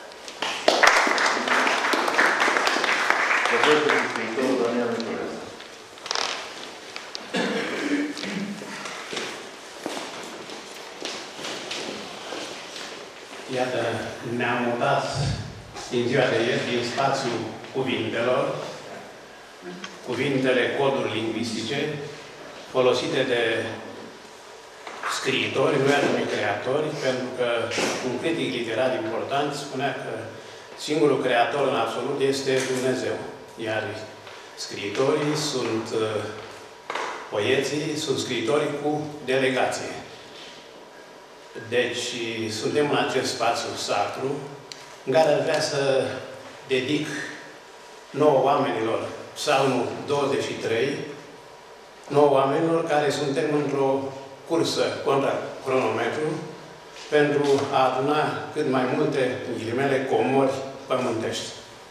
Iată, ne-am mutat din ziua de ieri din spațiul cuvintelor, cuvintele, coduri lingvistice, folosite de scriitori, nu anume creatori, pentru că un critic literar important spunea că singurul creator în absolut este Dumnezeu. Iar scriitorii sunt poeții, sunt scriitorii cu delegație. Deci, suntem în acest spațiu sacru, în care ar vrea să dedic nouă oamenilor Psalmul douăzeci și trei, nouă oamenilor care suntem într-o cursă contra cronometru pentru a aduna cât mai multe, în ghilimele, comori pământești.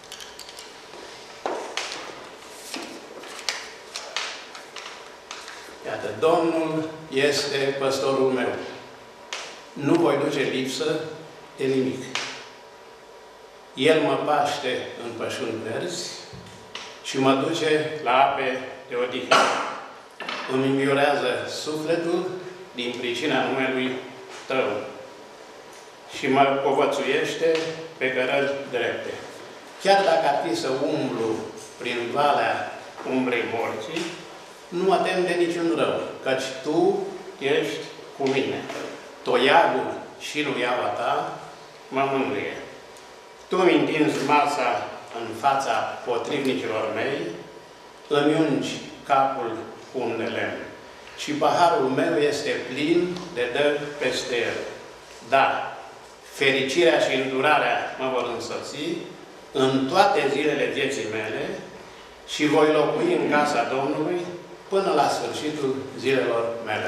Iată, Domnul este păstorul meu. Nu voi duce lipsă de nimic. El mă paște în pășuni verzi și mă duce la ape de odihnă. Îmi înviorează sufletul din pricina numelui Tău și mă povățuiește pe cărări drepte. Chiar dacă ar fi să umblu prin valea umbrei morții, nu mă tem de niciun rău, căci Tu ești cu mine. Toiagul și luiaua Ta mă mângâie. Tu îmi întinzi masa în fața potrivnicilor mei, îmi ungi capul cu un de lemn și paharul meu este plin de dări peste el. Da, fericirea și îndurarea mă vor însoți în toate zilele vieții mele și voi locui în casa Domnului până la sfârșitul zilelor mele.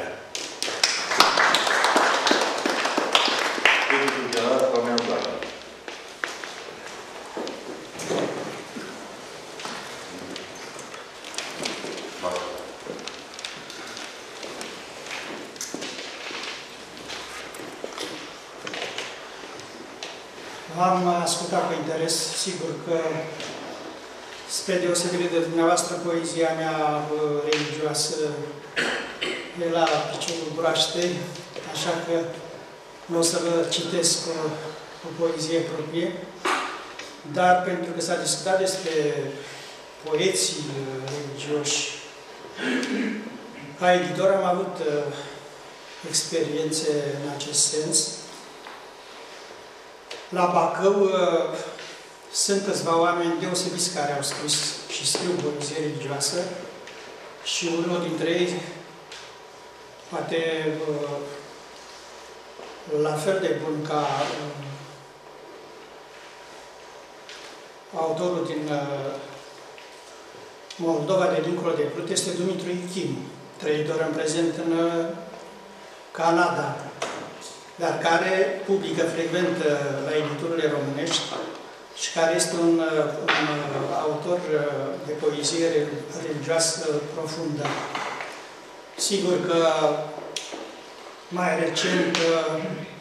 Am ascultat cu interes, sigur că, spre deosebire de dumneavoastră, poezia mea religioasă e la piciorul broaștei, așa că Nu o să vă citesc o, o poezie proprie, dar pentru că s-a discutat despre poeții religioși, ca editor am avut uh, experiențe în acest sens. La Bacău uh, sunt câțiva oameni deosebiți care au scris și scriu poezie religioasă și unul dintre ei, poate uh, la fel de bun ca uh, autorul din uh, Moldova de dincolo de Prut, este Dumitru Ichim, trăitor în prezent în uh, Canada, dar care publică frecvent uh, la editurile românești și care este un, uh, un uh, autor uh, de poezie religioasă profundă. Sigur că mai recent uh,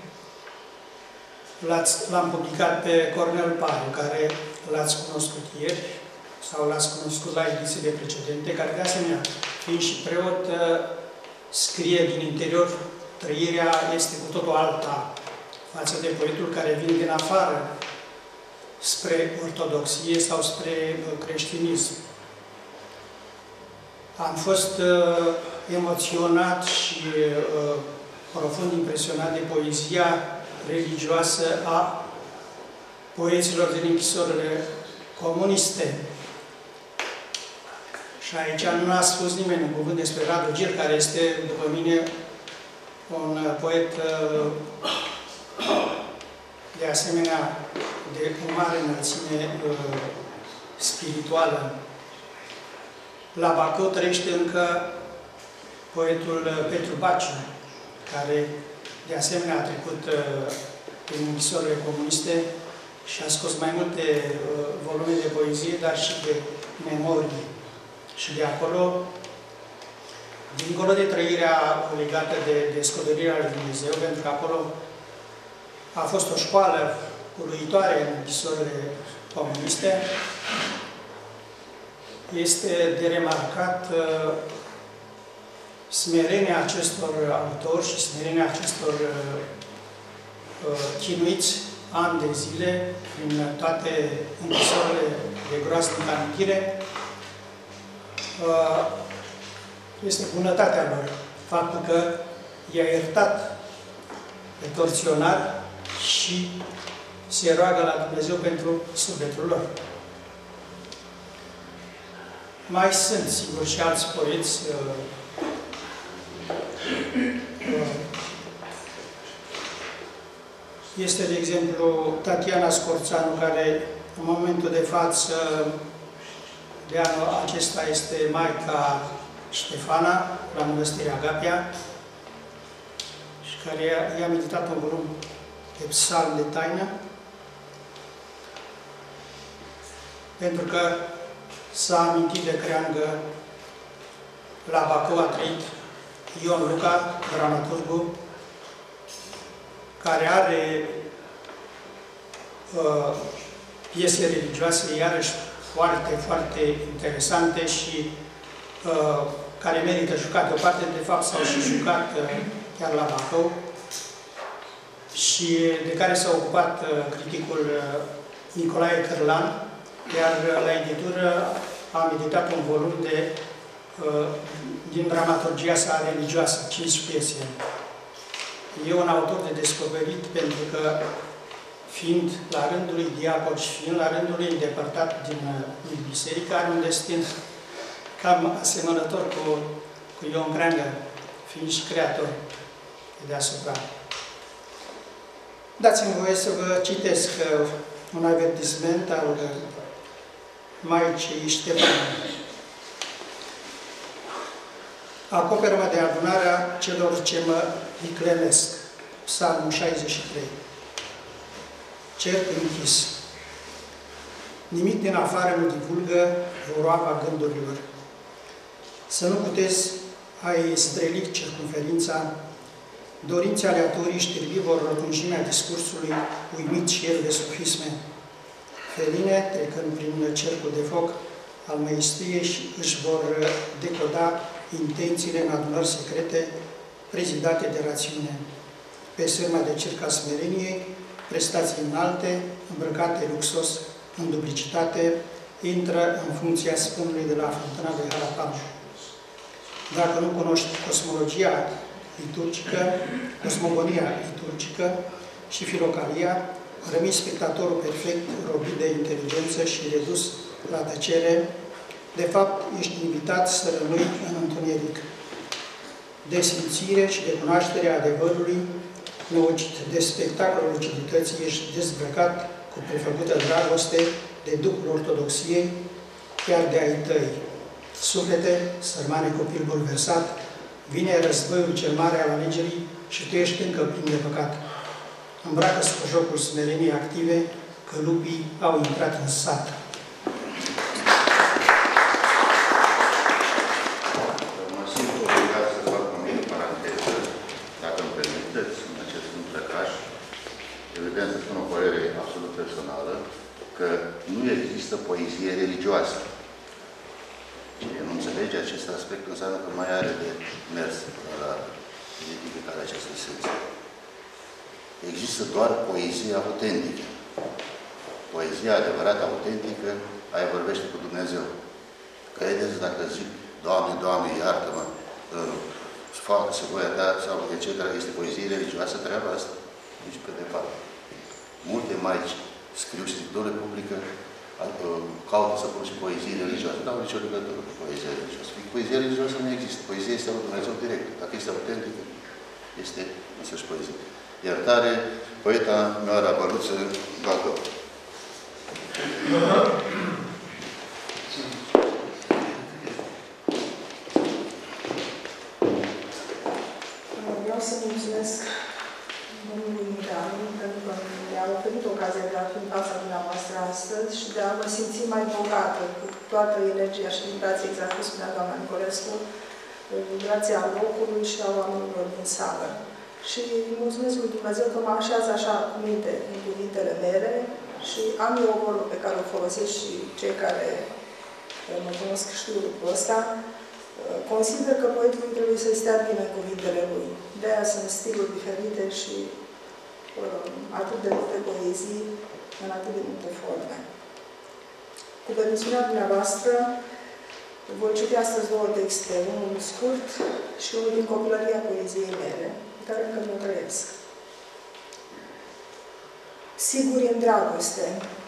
l-am publicat pe Cornel Pariu, care l-ați cunoscut ieri, sau l-ați cunoscut la edițiile precedente, care de asemenea, fiind și preot, scrie din interior, trăirea este cu totul alta față de poetul care vine din afară spre ortodoxie sau spre creștinism. Am fost uh, emoționat și uh, profund impresionat de poezia religioasă a poeților din închisorile comuniste. Și aici nu a spus nimeni un cuvânt despre Radu Gir, care este, după mine, un poet de asemenea de o mare înălțime spirituală. La Bacău trăiește încă poetul Petru Baciu, care de asemenea a trecut prin închisorile comuniste și a scos mai multe uh, volume de poezie, dar și de memorii. Și de acolo, dincolo de trăirea legată de descoperirea lui Dumnezeu, pentru că acolo a fost o școală uluitoare în închisorile comuniste, este de remarcat uh, smerenia acestor autori și smerenia acestor uh, uh, chinuiți ani de zile, prin toate închisorile de groaznică amintire, este bunătatea lor. Faptul că i-a iertat pe torționar și se roagă la Dumnezeu pentru sufletul lor. Mai sunt, sigur, și alți poeți Este, de exemplu, Tatiana Scorțanu, care în momentul de față, de anul acesta, este Maica Ștefana, la Mănăstirea Agapia, și care i-a meditat un volum de psalm de taină, pentru că s-a amintit de creangă, la Bacău a trăit Ion Luca, dramaturgul, care are uh, piese religioase, iarăși foarte, foarte interesante și uh, care merită jucate. O parte, de fapt, s-au și jucat uh, chiar la Bacău și de care s-a ocupat uh, criticul uh, Nicolae Cârlan, iar uh, la editură a editat un volum de, uh, din dramaturgia sa religioasă, cinci piese. E un autor de descoperit pentru că, fiind la rândul lui diacon și fiind la rândul lui îndepărtat din, din biserică, are un destin cam asemănător cu, cu Ion Creangă, fiind și creator deasupra. Dați-mi voie să vă citesc un avertisment al Maicii Ștefana. Acoperă-mă de adunarea celor ce mă viclenesc. Psalmul șaizeci și trei. Cerc închis. Nimic din afară nu divulgă voroava gândurilor. Să nu puteți a-i streli circumferința, dorințe aleatorii știrbi vor rotunjimea discursului, uimit și el de sofisme. Feline, trecând prin cercul de foc al măistriei, și își vor decoda intențiile în adunări secrete prezidate de rațiune. pe sârma de circa smereniei, prestații înalte, îmbrăcate luxos, în duplicitate, intră în funcția spânului de la Fântâna de Harapam. Dacă nu cunoști cosmologia liturgică, cosmogonia liturgică și filocalia, rămâi spectatorul perfect, robit de inteligență și redus la tăcere. De fapt, ești invitat să rămâi în întuneric. De simțire și de cunoaștere a adevărului, năucit de spectacolul lucidității, ești dezbrăcat cu prefăcută dragoste de Duhul Ortodoxiei, chiar de ai tăi. Suflete, sărmane copil bulversat, vine războiul cel mare al alegerii și tu ești încă plin de păcat. Îmbracă-ți cu jocul smereniei active, că lupii au intrat în sat. Mă simt obligat să fac o mică paranteză, dacă îmi permiteți, în acest întrăcaș. Evident, să spun o părere absolut personală, că nu există poezie religioasă. Cine nu înțelege acest aspect înseamnă că mai are de mers la identificarea acestui sens. Există doar poezia autentică. Poezia adevărată, autentică, aia vorbește cu Dumnezeu. Credeți dacă zic, Doamne, Doamne, iartă-mă, facă-se voia ta, sau et cetera, este poezie religioasă treaba asta? Nici pe departe. Multe maici scriu scriptură publică, caută să pun și poezie religioasă. Nu au nicio legătură cu poezia religioasă. Poezia religioasă nu există. Poezia este lui Dumnezeu direct. Dacă este autentică, este însăși poezie. Iertare, poeta Mioara Băluță, Bacău. Vreau să mulțumesc domnului Mitanu, pentru că mi-a oferit ocazia de a fi în fața dumneavoastră astăzi și de a mă simți mai bogată cu toată energia și vibrația, exact cum spunea doamna Nicolescu, vibrația locului și a oamenilor din sală. Și mulțumesc lui Dumnezeu că mă așează așa cu minte în cuvintele mele și am eu o vorbă pe care o folosesc și cei care mă cunosc știu lucrul ăsta. Consider că poetului trebuie să stea bine în cuvintele lui. De-aia sunt stiluri diferite și uh, atât de multe poezii în atât de multe forme. Cu permisiunea dumneavoastră, voi citi astăzi două texte, unul scurt și unul din copilăria poeziei mele, pe care încă nu trăiesc. Siguri în dragoste,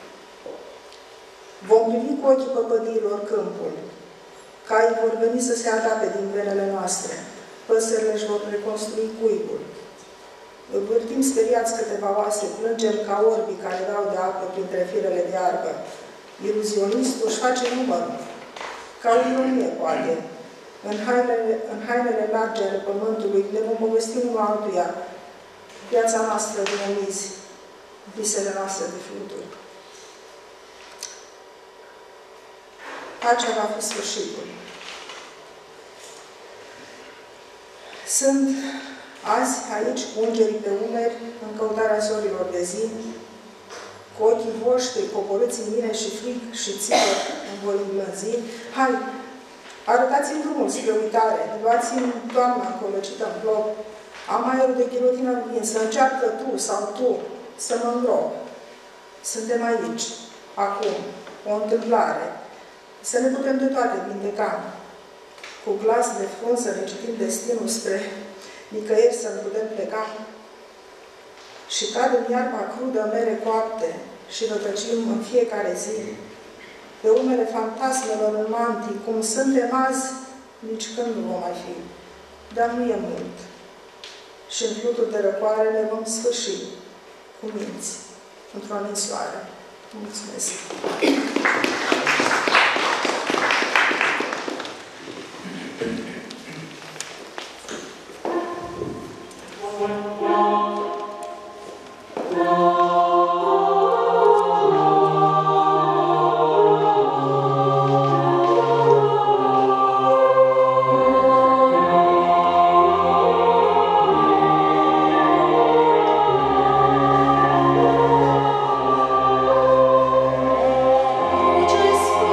vom privi cu ochii păpădiilor câmpul, caii vor veni să se atape din venele noastre, păsările își vor reconstrui cuibul. Vârtim speriați câteva oase, plângem ca orbii care dau de apă printre firele de iarbă. Iluzionistul își face numărul, ca o ironie, poate. În hainele, în hainele largi ale pământului ne vom povesti unul altuia viața noastră din omizi, visele noastre de fluturi. Pacea va fi sfârșitul. Sunt azi aici cu îngerii pe umeri, în căutarea zorilor de zi, cu ochii voștri coborâți în mine și frig și țipă îmi voi înblânzi. Hai, arătați-mi drumul spre uitare, luați-mi toamna încolăcită în plop, am aerul de ghilotină învinsă, încearcă tu sau tu să mă îngrop. Suntem aici, acum, o întâmplare, să ne putem de toate vindeca. Cu glas de frunză să ne citim destinul spre nicăieri să ne putem pleca. Și cad în iarba crudă mere coapte și rătăcim în fiecare zi. Pe umele fantasmelor în mantii, cum suntem azi, nici când nu vom mai fi. Dar nu e mult. Și în flutul de răcoare ne vom sfârși cu minți, într-o ninsoare. Mulțumesc! Just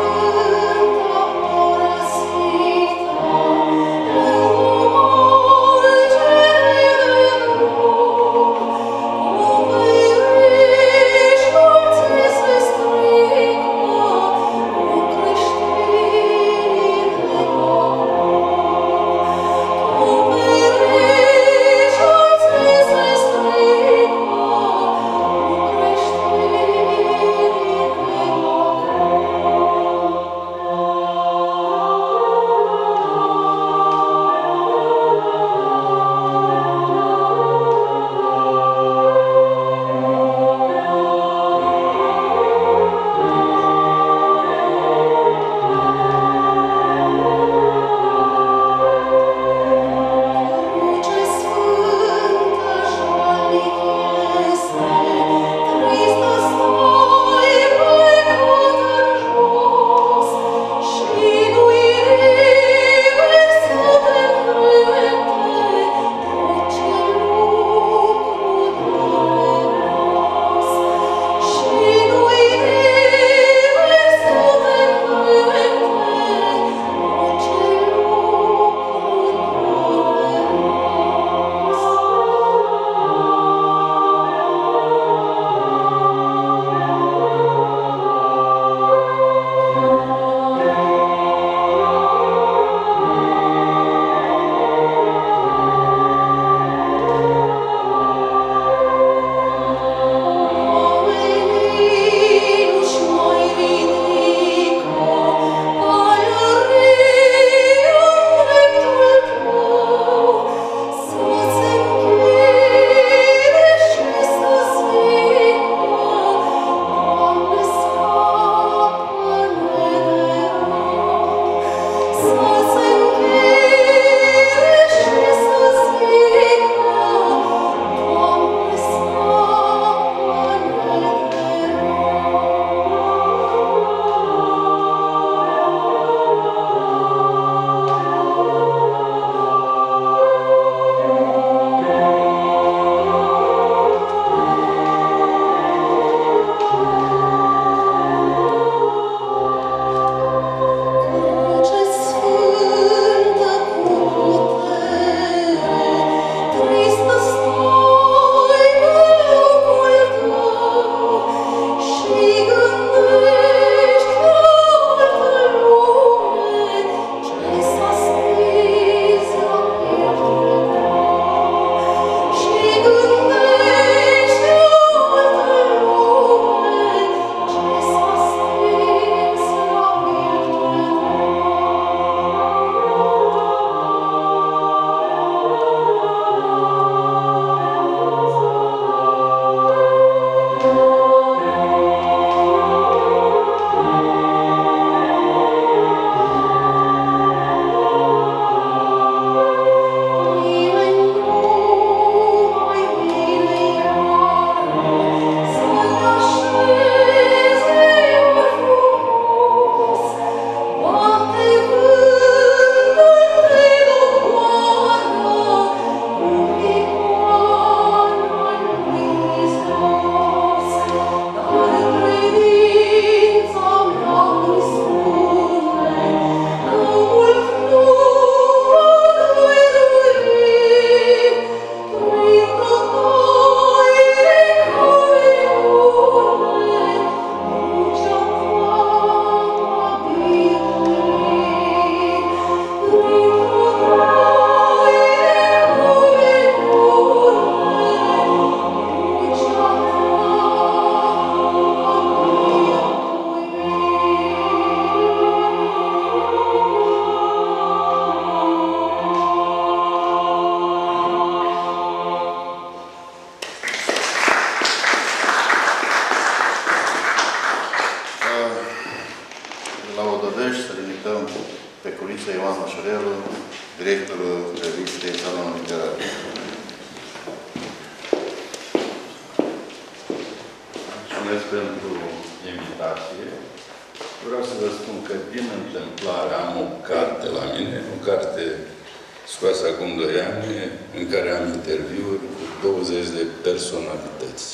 Lipsa Ioan Ușurelu, directorul revistei Salonul Literar. Mulțumesc pentru invitație. Vreau să vă spun că din întâmplare am o carte la mine, o carte scoasă acum doi ani, în care am interviuri cu douăzeci de personalități.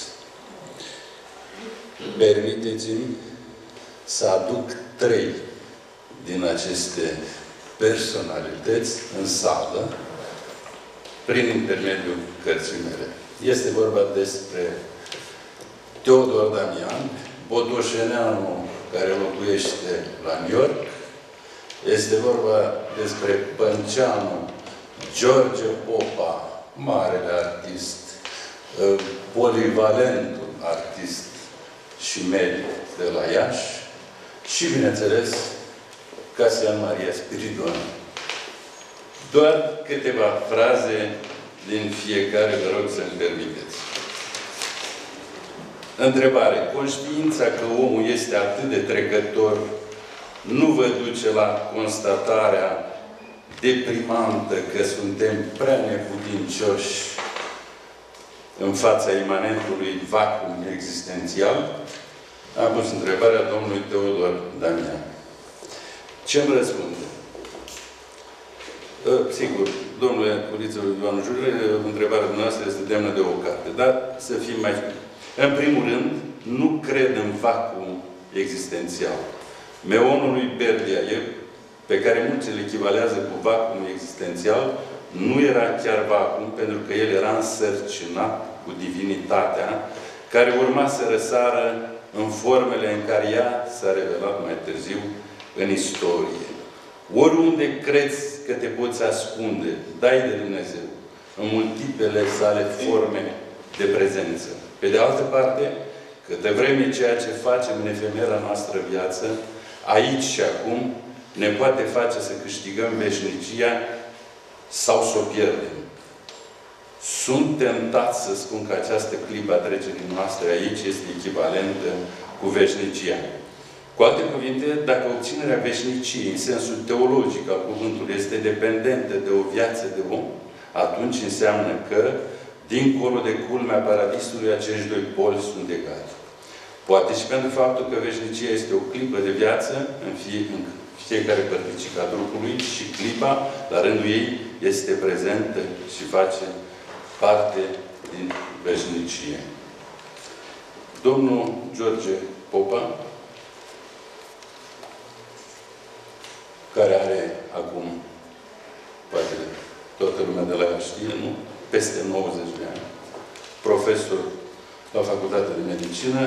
Permiteți-mi să aduc trei din aceste personalități în sală prin intermediul cărții mele. Este vorba despre Teodor Damian, botoșeneanul care locuiește la New York. Este vorba despre pănceanul George Popa, marele artist, polivalentul artist și medic de la Iași și, bineînțeles, Casian Maria Spiridon. Doar câteva fraze din fiecare, vă rog să-mi permiteți. Întrebare. Conștiința că omul este atât de trecător nu vă duce la constatarea deprimantă că suntem prea neputincioși în fața imanentului vacuum existențial? Am pus întrebarea domnului Teodor Damian. Ce-mi răspunde? Sigur, domnule Culiță Ioan Jure, întrebarea dumneavoastră este demnă de o carte, dar să fim mai... În primul rând, nu cred în vacuum existențial. Meonul lui Berdiaev, pe care mulți îl echivalează cu vacuum existențial, nu era chiar vacuum, pentru că el era însărcinat cu divinitatea, care urma să răsară în formele în care ea s-a revelat mai târziu în istorie. Oriunde crezi că te poți ascunde, dai de Dumnezeu, în multiplele sale forme de prezență. Pe de altă parte, câtă vreme ceea ce facem în efemera noastră viață, aici și acum, ne poate face să câștigăm veșnicia sau să o pierdem. Sunt tentat să spun că această clipă a trecerii noastre aici este echivalentă cu veșnicia. Cu alte cuvinte, dacă obținerea veșniciei, în sensul teologic al cuvântului, este dependentă de o viață de om, atunci înseamnă că, dincolo de culmea paradisului, acești doi poli sunt egali. Poate și pentru faptul că veșnicia este o clipă de viață în, fie, în fiecare părticică a trupului și clipa, la rândul ei, este prezentă și face parte din veșnicie. Domnul George Popa, care are acum, poate toată lumea de la ea știe, nu? Peste nouăzeci de ani. Profesor la Facultatea de Medicină,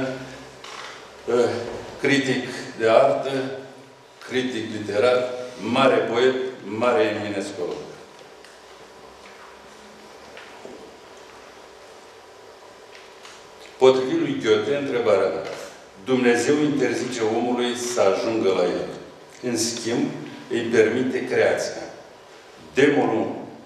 critic de artă, critic literar, mare poet, mare eminescolog. Potrivit lui Goethe, întrebarea mea. Dumnezeu interzice omului să ajungă la el. În schimb, îi permite creația. Demonul,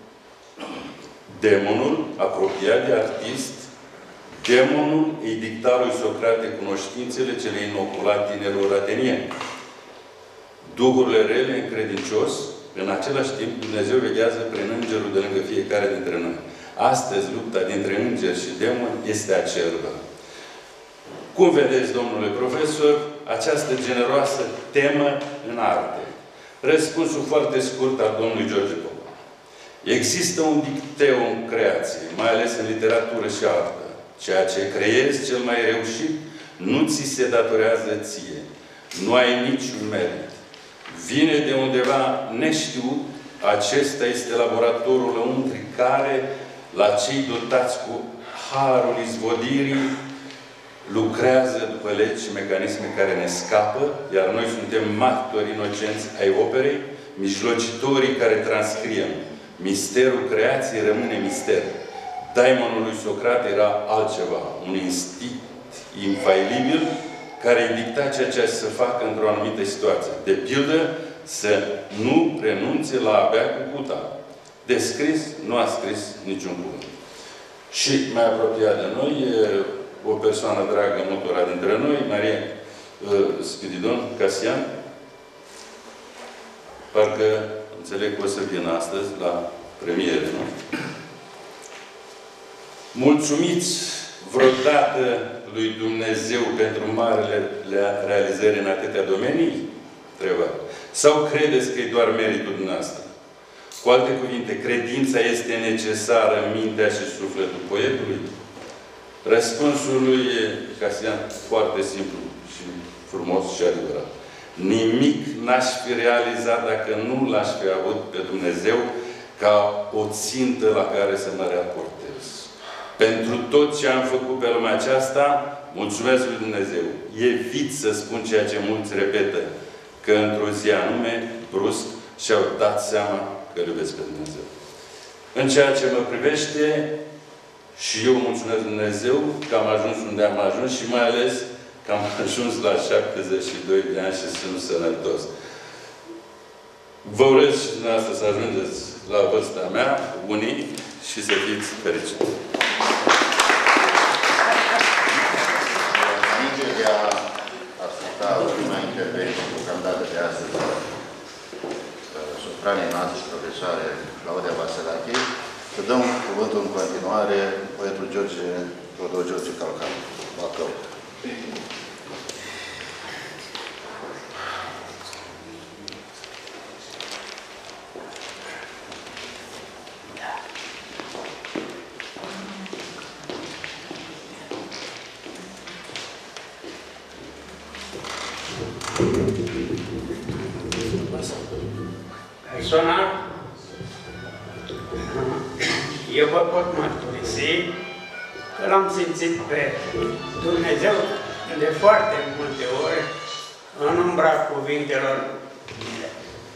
demonul apropiat de artist, demonul îi dicta lui Socrate cunoștințele ce le inocula tinerilor atenieni. Duhurile rele în credincios, în același timp, Dumnezeu veghează prin îngerul de lângă fiecare dintre noi. Astăzi, lupta dintre înger și demon este acerbă. Cum vedeți, domnule profesor, această generoasă temă în arte? Răspunsul foarte scurt al domnului George Popa. Există un dicteu în creație, mai ales în literatură și artă. Ceea ce creezi cel mai reușit nu ți se datorează ție. Nu ai niciun merit. Vine de undeva neștiut. Acesta este laboratorul lăuntrii care, la cei dotați cu harul izvodirii, lucrează după legi și mecanisme care ne scapă, iar noi suntem martori inocenți ai operei, mijlocitorii care transcriem. Misterul creației rămâne mister. Daemonul lui Socrate era altceva, un instinct infailibil care îi dicta ceea ce să facă într-o anumită situație. De pildă, să nu renunțe la a bea cu cuta. De scris, nu a scris niciun cuvânt. Și mai apropiat de noi, o persoană dragă multora dintre noi, Maria uh, Spiridon Casian, parcă înțeleg că o să vin astăzi la premiere, nu? Mulțumiți vreodată lui Dumnezeu pentru marele realizări în atâtea domenii? Trebuie. Sau credeți că e doar meritul dumneavoastră? Cu alte cuvinte, credința este necesară în mintea și sufletul poetului? Răspunsul lui Casian foarte simplu și frumos și adevărat. Nimic n-aș fi realizat dacă nu l-aș fi avut pe Dumnezeu ca o țintă la care să mă raportez. Pentru tot ce am făcut pe lumea aceasta, mulțumesc lui Dumnezeu. Evit să spun ceea ce mulți repetă, că într-o zi anume, brusc, și-au dat seama că îl iubesc pe Dumnezeu. În ceea ce mă privește, și eu mulțumesc Dumnezeu că am ajuns unde am ajuns și mai ales că am ajuns la șaptezeci și doi de ani și sunt sănătos. Vă urez și dumneavoastră să ajungeți la vârsta mea, unii, și să fiți fericiți. Înainte de a asculta ultima intervenție deocamdată de astăzi, sopranei noastre și profesoare Claudia Vaselache, să dăm cuvântul în continuare poetul George Rodor George Calcan. Bacău. Personal, eu vă pot mărturisi că l-am simțit pe Dumnezeu de foarte multe ori în umbra cuvintelor mele.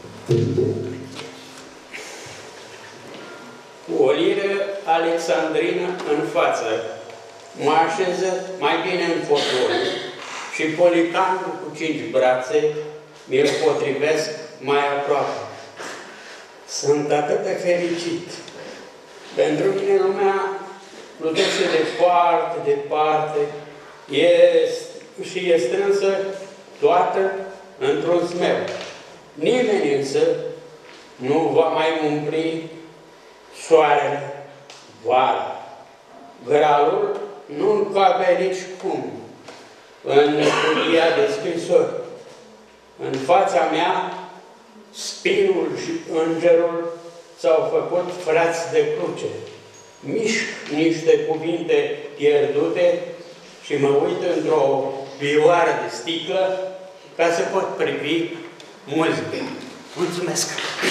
Cu o liră alexandrină în față, mă așeză mai bine în fotoliu și policanul cu cinci brațe mi-l potrivesc mai aproape. Sunt atât de fericit. Pentru mine lumea plutește departe, departe, și e strânsă toată într-un smeu. Nimeni însă nu va mai umpli soarele vara. Gralul nu-l cabe nici cum în cutia de scrisori. În fața mea, spinul și îngerul s-au făcut frați de cruce. Mișc niște cuvinte pierdute și mă uit într-o vioară de sticlă ca să pot privi muzică. Mulțumesc!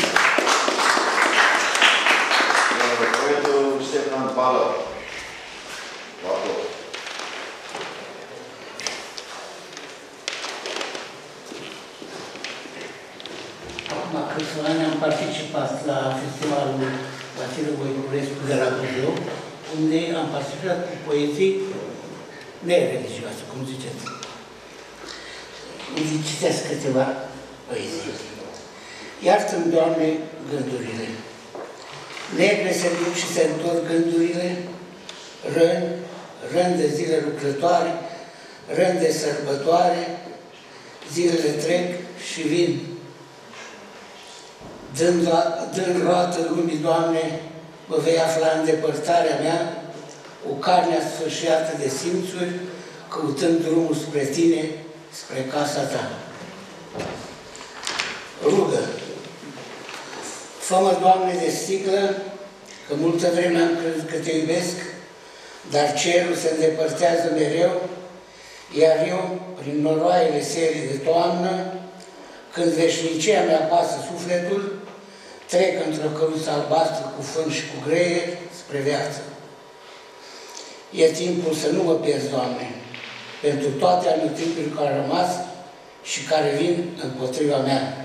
Poetul Ștefan Bală. Acum câțiva ani am participat la festivalul Vasile Voiculescu de la Buzău, unde am participat cu poezii nereligioase, cum ziceți. Îi citesc câteva poezii. Iartă-mi, Doamne, gândurile. Negre se duc și se întorc gândurile, răni, răni de zile lucrătoare, răni de sărbătoare, zilele trec și vin. Dând, dând roată lumii, Doamne, mă vei afla în depărtarea mea, cu carnea sfârșiată de simțuri, căutând drumul spre Tine, spre casa Ta. Rugă. Fă-mă, Doamne, de sticlă, că multă vreme am crezut că Te iubesc, dar cerul se îndepărtează mereu, iar eu, prin noroaiele serii de toamnă, când veșnicia mea pasă sufletul, trec într-o căruță albastră cu fân și cu greier spre viață. E timpul să nu mă pierzi, Doamne, pentru toate amintirile care au rămas și care vin împotriva mea.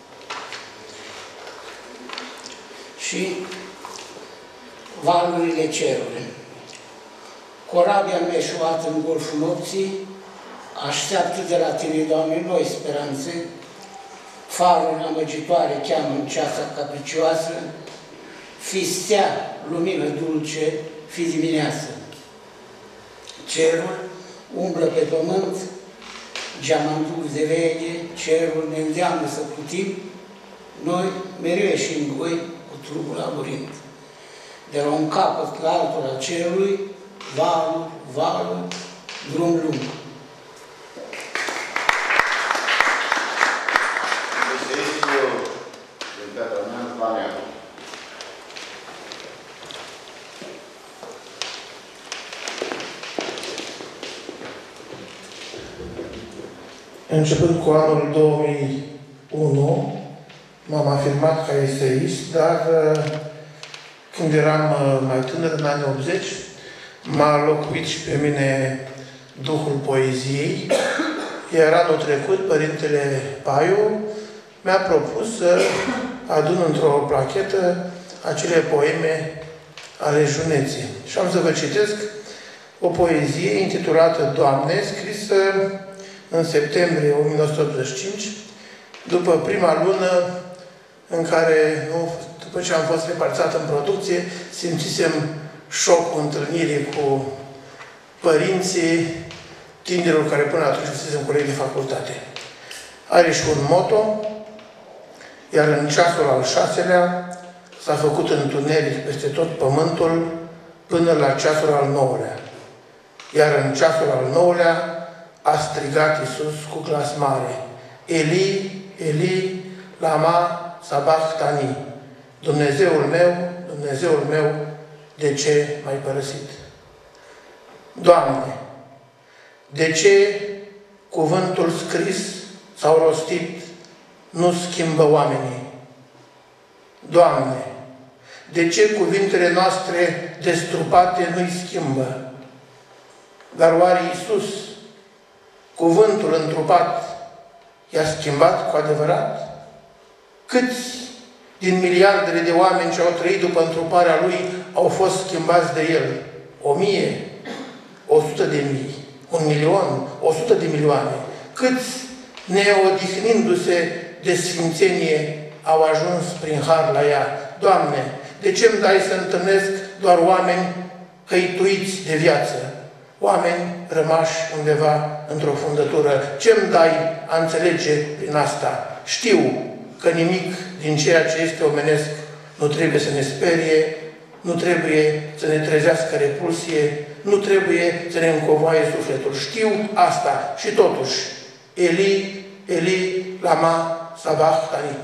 Și valurile cerului. Corabia mea eșuată în golful nopții, așteaptă de la Tine, Doamne, noi speranțe, farul amăgitoare cheamă în ceasa capricioasă, fi stea, lumină dulce, fi dimineață. Cerul umblă pe pământ, geamantul de veche, cerul ne îndeamnă să putim, noi mereu ieșim goi cu trupul laburind. De la un capăt la altul al cerului, valul, valul, drum lung. Începând cu anul două mii unu, m-am afirmat ca eseist, dar când eram mai tânăr, în anii optzeci, m-a locuit și pe mine Duhul Poeziei, iar anul trecut, Părintele Paiu mi-a propus să adun într-o plachetă acele poeme ale juneții. Și am să vă citesc o poezie intitulată Doamne, scrisă în septembrie o mie nouă sute optzeci și cinci, după prima lună în care, nu, după ce am fost reparțat în producție, simțisem șocul întâlnirii cu părinții tinerilor care până atunci fusesem colegi de facultate. Are și un motto, iar în ceasul al șaselea s-a făcut întuneric peste tot pământul până la ceasul al nouălea. Iar în ceasul al nouălea a strigat Iisus cu glas mare, Eli, Eli, lama sabachthani, Dumnezeul meu, Dumnezeul meu, de ce m-ai părăsit? Doamne, de ce cuvântul scris sau rostit nu schimbă oamenii? Doamne, de ce cuvintele noastre destrupate nu-i schimbă? Dar oare Iisus, cuvântul întrupat, i-a schimbat cu adevărat? Câți din miliardele de oameni ce au trăit după întruparea Lui au fost schimbați de El? O mie? O sută de mii? Un milion? O sută de milioane? Câți, neodihnindu-se de sfințenie, au ajuns prin har la ea? Doamne, de ce îmi dai să întâlnesc doar oameni hăituiți de viață? Oameni rămași undeva într-o fundătură. Ce-mi dai a înțelege prin asta? Știu că nimic din ceea ce este omenesc nu trebuie să ne sperie, nu trebuie să ne trezească repulsie, nu trebuie să ne încovoaie sufletul. Știu asta și totuși, Eli, Eli, lama sabachthani.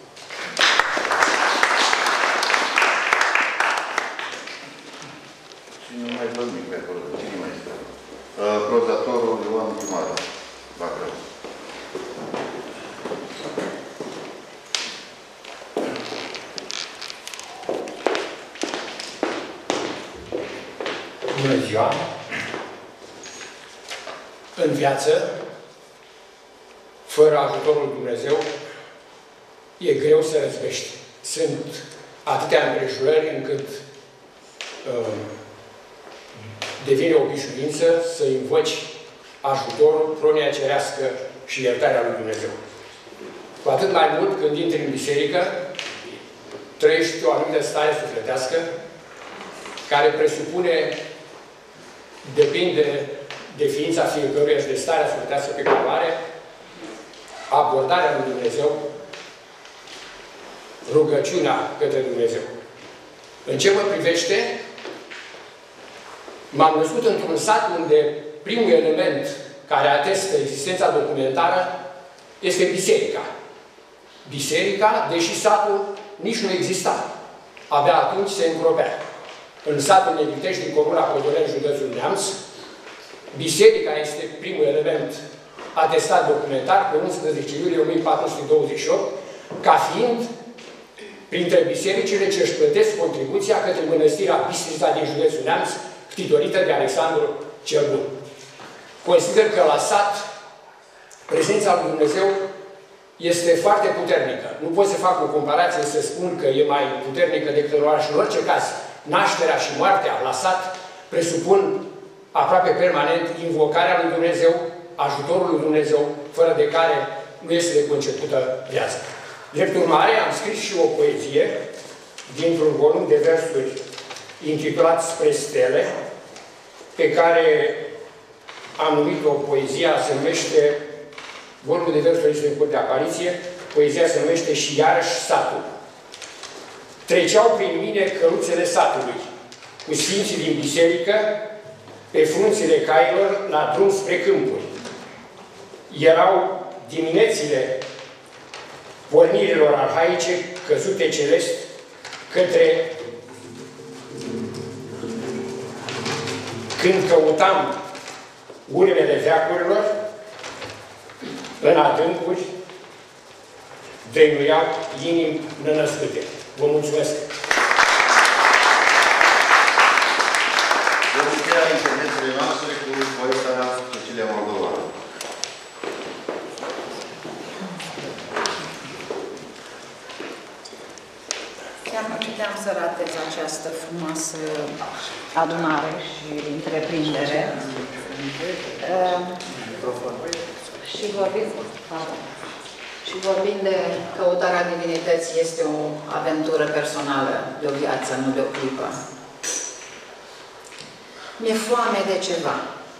Cine mai dă nimic pe acolo? Cine mai este? Prozatorul Ioan Chimaru, Bacău. Bună ziua! În viață, fără ajutorul lui Dumnezeu, e greu să răzbești. Sunt atâtea împrejurări încât uh, devine obișnuință să invoci ajutorul, pronia cerească și iertarea lui Dumnezeu. Cu atât mai mult când intri în biserică, trăiești o anumită stare sufletească care presupune, depinde de ființa fiecăruia și de starea sufletească pe care o are, abordarea lui Dumnezeu, rugăciunea către Dumnezeu. În ce mă privește, m-am născut într-un sat unde primul element care atestă existența documentară este biserica. Biserica, deși satul nici nu exista. Abia atunci se încropea. În satul Negritești, din comuna Podoleni, județul Neamț, biserica este primul element atestat documentar pe unsprezece iulie o mie patru sute douăzeci și opt, ca fiind printre bisericile ce își plătesc contribuția către mănăstirea Bistrița din județul Neamț, ctitorită de Alexandru cel Bun. Consider că la sat prezența lui Dumnezeu este foarte puternică. Nu pot să fac o comparație să spun că e mai puternică decât în oraș. În orice caz, nașterea și moartea la sat presupun aproape permanent invocarea lui Dumnezeu, ajutorul lui Dumnezeu, fără de care nu este de concepută viața. Drept urmare, am scris și o poezie dintr-un volum de versuri intitulat Spre stele, pe care am numit-o poezia, se numește, volumul de versuri este în curs de apariție, poezia se numește Și iarăși satul. Treceau prin mine căruțele satului, cu sfinții din biserică, pe frunțile cailor, la drum spre câmpuri. Erau diminețile pornirilor arhaice căzute celest către când căutam urmele veacurilor, în adâncuri, dăinuiau inimi nănăscute. Vă mulțumesc! Vom încheia intervențiile noastre cu poeta Cecilia Moldovan. Chiar nu puteam să ratez această frumoasă adunare și întreprindere. Uh, și vorbim, și vorbim de căutarea divinității, este o aventură personală, de o viață, nu de o clipă. Mi-e foame de ceva.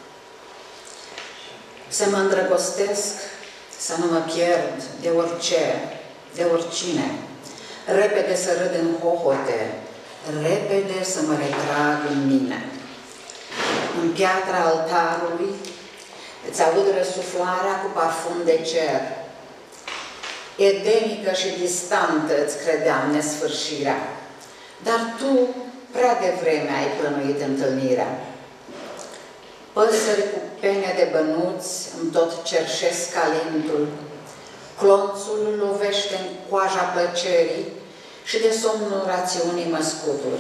Să mă îndrăgostesc, să nu mă pierd de orice, de oricine. Repede să râd în hohote, repede să mă retrag în mine. În piatra altarului îți aud răsuflarea cu parfum de cer. Edenică și distantă îți credeam nesfârșirea, dar tu prea devreme ai plănuit întâlnirea. Păsări cu pene de bănuți îmi tot cerșesc calintul, clonțul lovește în coaja plăcerii și de somnul rațiunii mă scutur.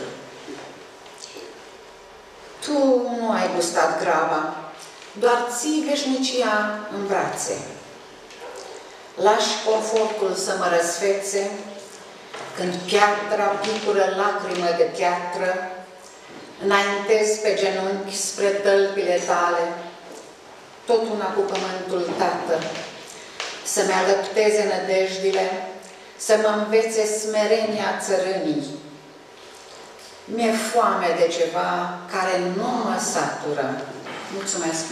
Tu nu ai gustat graba, doar ții veșnicia în brațe. Lași confortul să mă răsfețe, când piatra picură lacrimă de piatră, înaintez pe genunchi spre tălpile tale, tot una cu pământul, Tată, să-mi alăpteze nădejdile, să mă învețe smerenia țărânii. Mi-e foame de ceva care nu mă satură. Mulțumesc!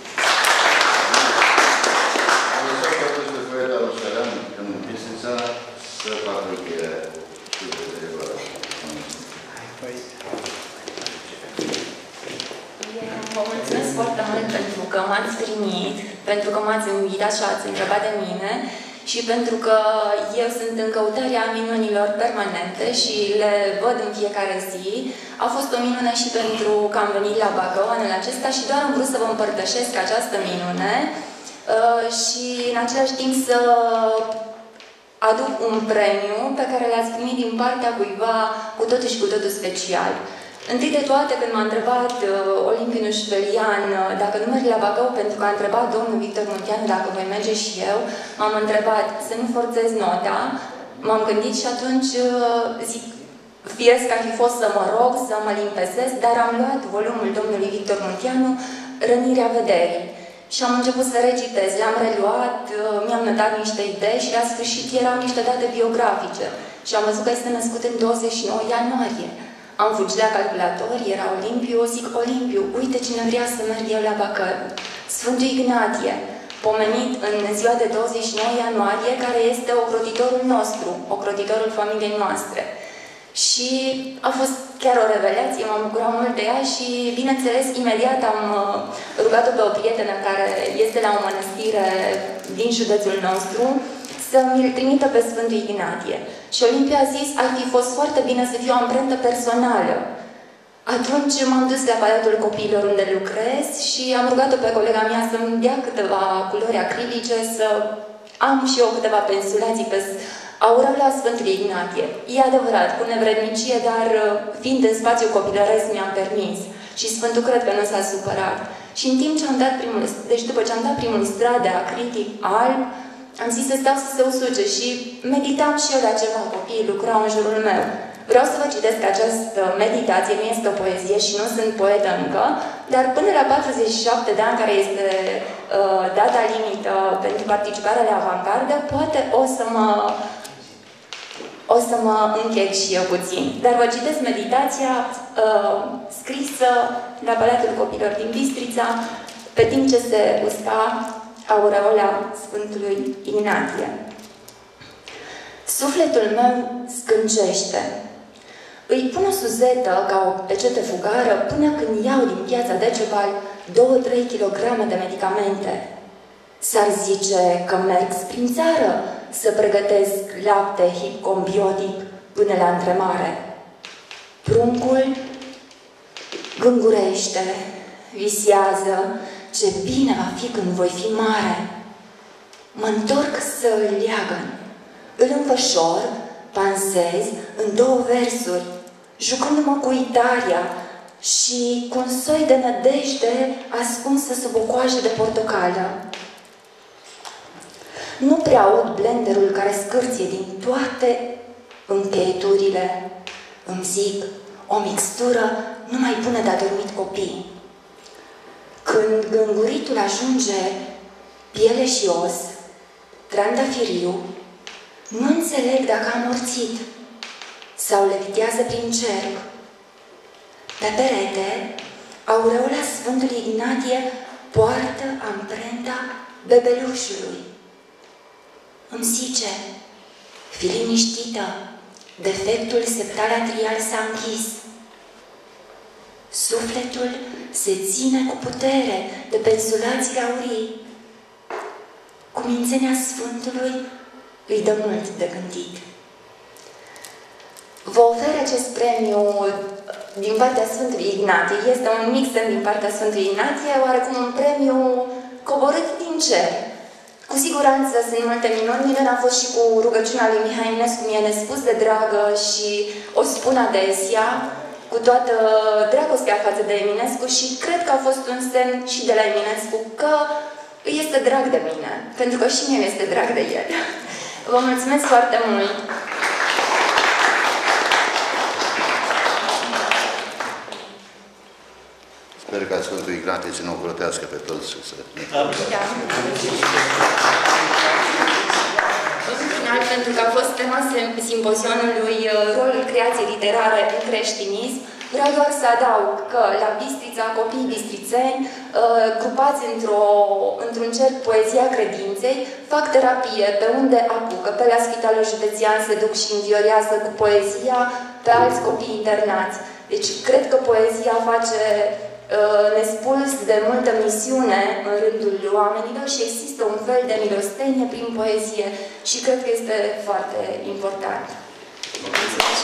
Să facă încheierea studiului de Vă mulțumesc foarte mult pentru că m-ați primit, pentru că m-ați invitat și ați întrebat de mine și pentru că eu sunt în căutarea minunilor permanente și le văd în fiecare zi. A fost o minune și pentru că am venit la Bacău anul acesta și doar am vrut să vă împărtășesc această minune și în același timp să aduc un premiu pe care l-ați primit din partea cuiva cu totul și cu totul special. Întâi de toate, când m-a întrebat uh, Olimpiu Șvelian uh, dacă nu merg la Bacău, pentru că a întrebat domnul Victor Munteanu dacă voi merge și eu, m-am întrebat să nu forțez nota, m-am gândit și atunci uh, zic, firesc ar fi fost să mă rog, să mă limpezesc, dar am luat volumul domnului Victor Munteanu, Rănirea vederii. Și am început să recitez, le-am reluat, mi-am notat niște idei și la sfârșit erau niște date biografice. Și am văzut că este născut în douăzeci și nouă ianuarie. Am fugit la calculator, era Olimpiu, zic Olimpiu, uite cine vrea să merg eu la Bacău. Sfântul Ignatie, pomenit în ziua de douăzeci și nouă ianuarie, care este ocrotitorul nostru, ocrotitorul familiei noastre. Și a fost chiar o revelație, m-am bucurat mult de ea și, bineînțeles, imediat am rugat-o pe o prietenă care este la o mănăstire din județul nostru să mi-l trimită pe Sfântul Ignatie. Și Olimpia a zis, ar fi fost foarte bine să fie o amprentă personală. Atunci m-am dus la Palatul Copiilor unde lucrez și am rugat-o pe colega mea să-mi dea câteva culori acrilice, să am și eu câteva pensulații pe aură la Sfântul Ignatie. E adevărat, cu nevrednicie, dar fiind în spațiu copilăresc mi-am permis. Și Sfântul cred că nu s-a supărat. Și în timp ce am dat primul, deci după ce am dat primul strat de acritic alb, am zis să stau să se usuce și meditam și eu la ceva, copiii lucrau în jurul meu. Vreau să vă citesc această meditație, nu este o poezie și nu sunt poetă încă, dar până la patruzeci și șapte de ani, care este uh, data limită pentru participarea la avantgardă, poate o să mă o să mă încheg și eu puțin. Dar vă citesc meditația uh, scrisă la Palatul Copilor din Bistrița, pe timp ce se usca aureola Sfântului Ignatie. Sufletul meu scâncește. Îi pun o suzetă ca o pecete fugară până când iau din piața Decebal două trei kilograme de medicamente. S-ar zice că merg prin țară să pregătesc lapte hipcombiotic până la întremare. Pruncul gângurește, visează ce bine va fi când voi fi mare. Mă întorc să îl leagăn, îl înfășor, pansez în două versuri, jucându-mă cu Italia și cu un soi de nădejde ascunsă sub o coajă de portocală. Nu prea aud blenderul care scârție din toate încheieturile. Îmi zic, o mixtură numai bună de adormit copii. Când gânguritul ajunge piele și os, trandafiriu, nu înțeleg dacă a amorțit sau levitează prin cerc. Pe perete, aureola Sfântului Ignatie poartă amprenta bebelușului. Îmi zice, fii liniștită, defectul septal atrial s-a închis. Sufletul se ține cu putere de pensulații aurii. Cumințenia Sfântului îi dă mult de gândit. Vă ofer acest premiu din partea Sfântului Ignatie. Este un mix din partea Sfântului Ignatie, oarecum un premiu coborât din cer. Cu siguranță sunt multe minuni. Minunea a fost și cu rugăciunea lui Mihai Eminescu, mie nespus de dragă și o spun adesea, cu toată dragostea față de Eminescu, și cred că a fost un semn și de la Eminescu că îi este drag de mine, pentru că și mie este drag de el. Vă mulțumesc foarte mult! Sper ca Sfântul Ignatie să ne ocrotească pe toți și să ne... Da. În final, pentru că a fost tema simpozionului rolul creației literare în creștinism, vreau doar să adaug că la Bistrița, copiii bistrițeni, grupați într-un cerc Poezia Credinței, fac terapie pe unde apucă. Pe la Spitalul Județean se duc și înviorează cu poezia pe alți copii internați. Deci, cred că poezia face nespuls de multă misiune în rândul oamenilor și există un fel de milostenie prin poezie și cred că este foarte important. Mulțumesc.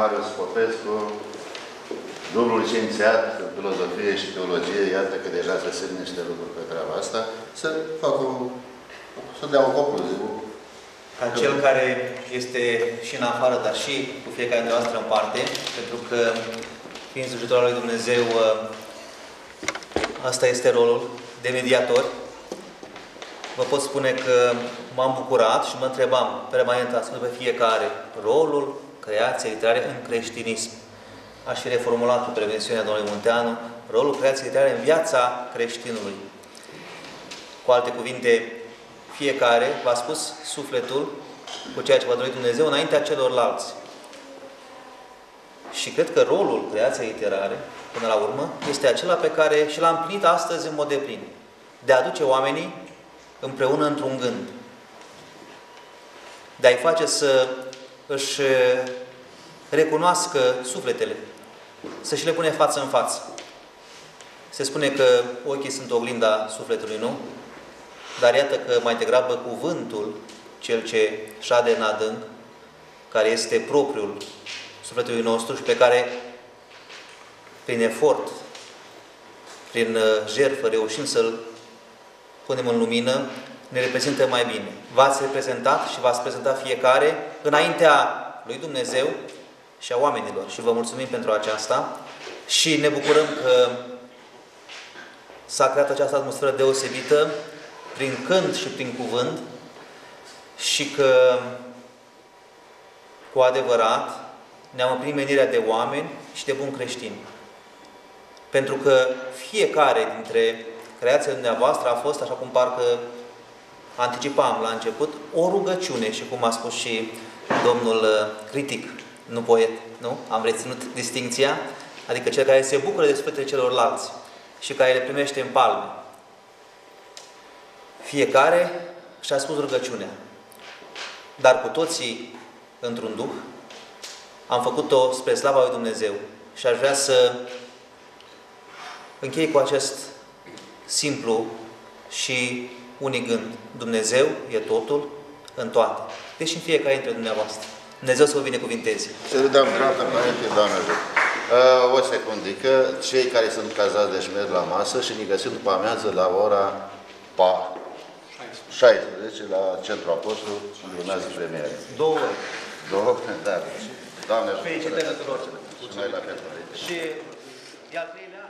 Marius Popescu, dublu licențiat în filozofie și teologie, iată că deja se simt niște lucruri pe treaba asta, să fac o, să dea o concluzie. Ca cel care este și în afară, dar și cu fiecare dintre noastre în parte, pentru că, fiind slujitor al lui Dumnezeu, asta este rolul de mediator. Vă pot spune că m-am bucurat și mă întrebam permanent ascult pe fiecare rolul creației literare în creștinism. Aș fi reformulat cu prevențiunea domnului Munteanu rolul creației literare în viața creștinului. Cu alte cuvinte, fiecare v-a spus sufletul cu ceea ce v-a dorit Dumnezeu înaintea celorlalți. Și cred că rolul creației literare, până la urmă, este acela pe care și l-am împlinit astăzi în mod deplin. De a aduce oamenii împreună într-un gând. De a-i face să își recunoască sufletele, să-și le pune față în față. Se spune că ochii sunt oglinda sufletului, nu? Dar iată că mai degrabă cuvântul, cel ce șade în adânc, care este propriul sufletului nostru și pe care, prin efort, prin jertfă, reușim să-l punem în lumină, ne reprezintă mai bine. V-ați reprezentat și v-ați prezentat fiecare înaintea lui Dumnezeu și a oamenilor. Și vă mulțumim pentru aceasta și ne bucurăm că s-a creat această atmosferă deosebită prin cânt și prin cuvânt și că cu adevărat ne-am împlinit menirea de oameni și de buni creștini. Pentru că fiecare dintre creația dumneavoastră a fost, așa cum parcă anticipam la început, o rugăciune și cum a spus și domnul critic, nu poet, nu? Am reținut distincția, adică cel care se bucură de sufletele celorlalți și care le primește în palme. Fiecare și-a spus rugăciunea, dar cu toții într-un duh am făcut-o spre slava lui Dumnezeu și aș vrea să închei cu acest simplu și unic gând. Dumnezeu e totul în toate. Deci în fiecare dintre dumneavoastră. Dumnezeu să vă binecuvinteze. Să le dăm dreapta înainte, Doamne ajută. O secundică, cei care sunt cazați deci merg la masă și ne găsim după amiază la ora șaisprezece la Centrul Apostol și urmează premiere. Două ori. Două? Da. Doamne ajută. Felicitări tuturor. Și noi la fel. Și de-al treilea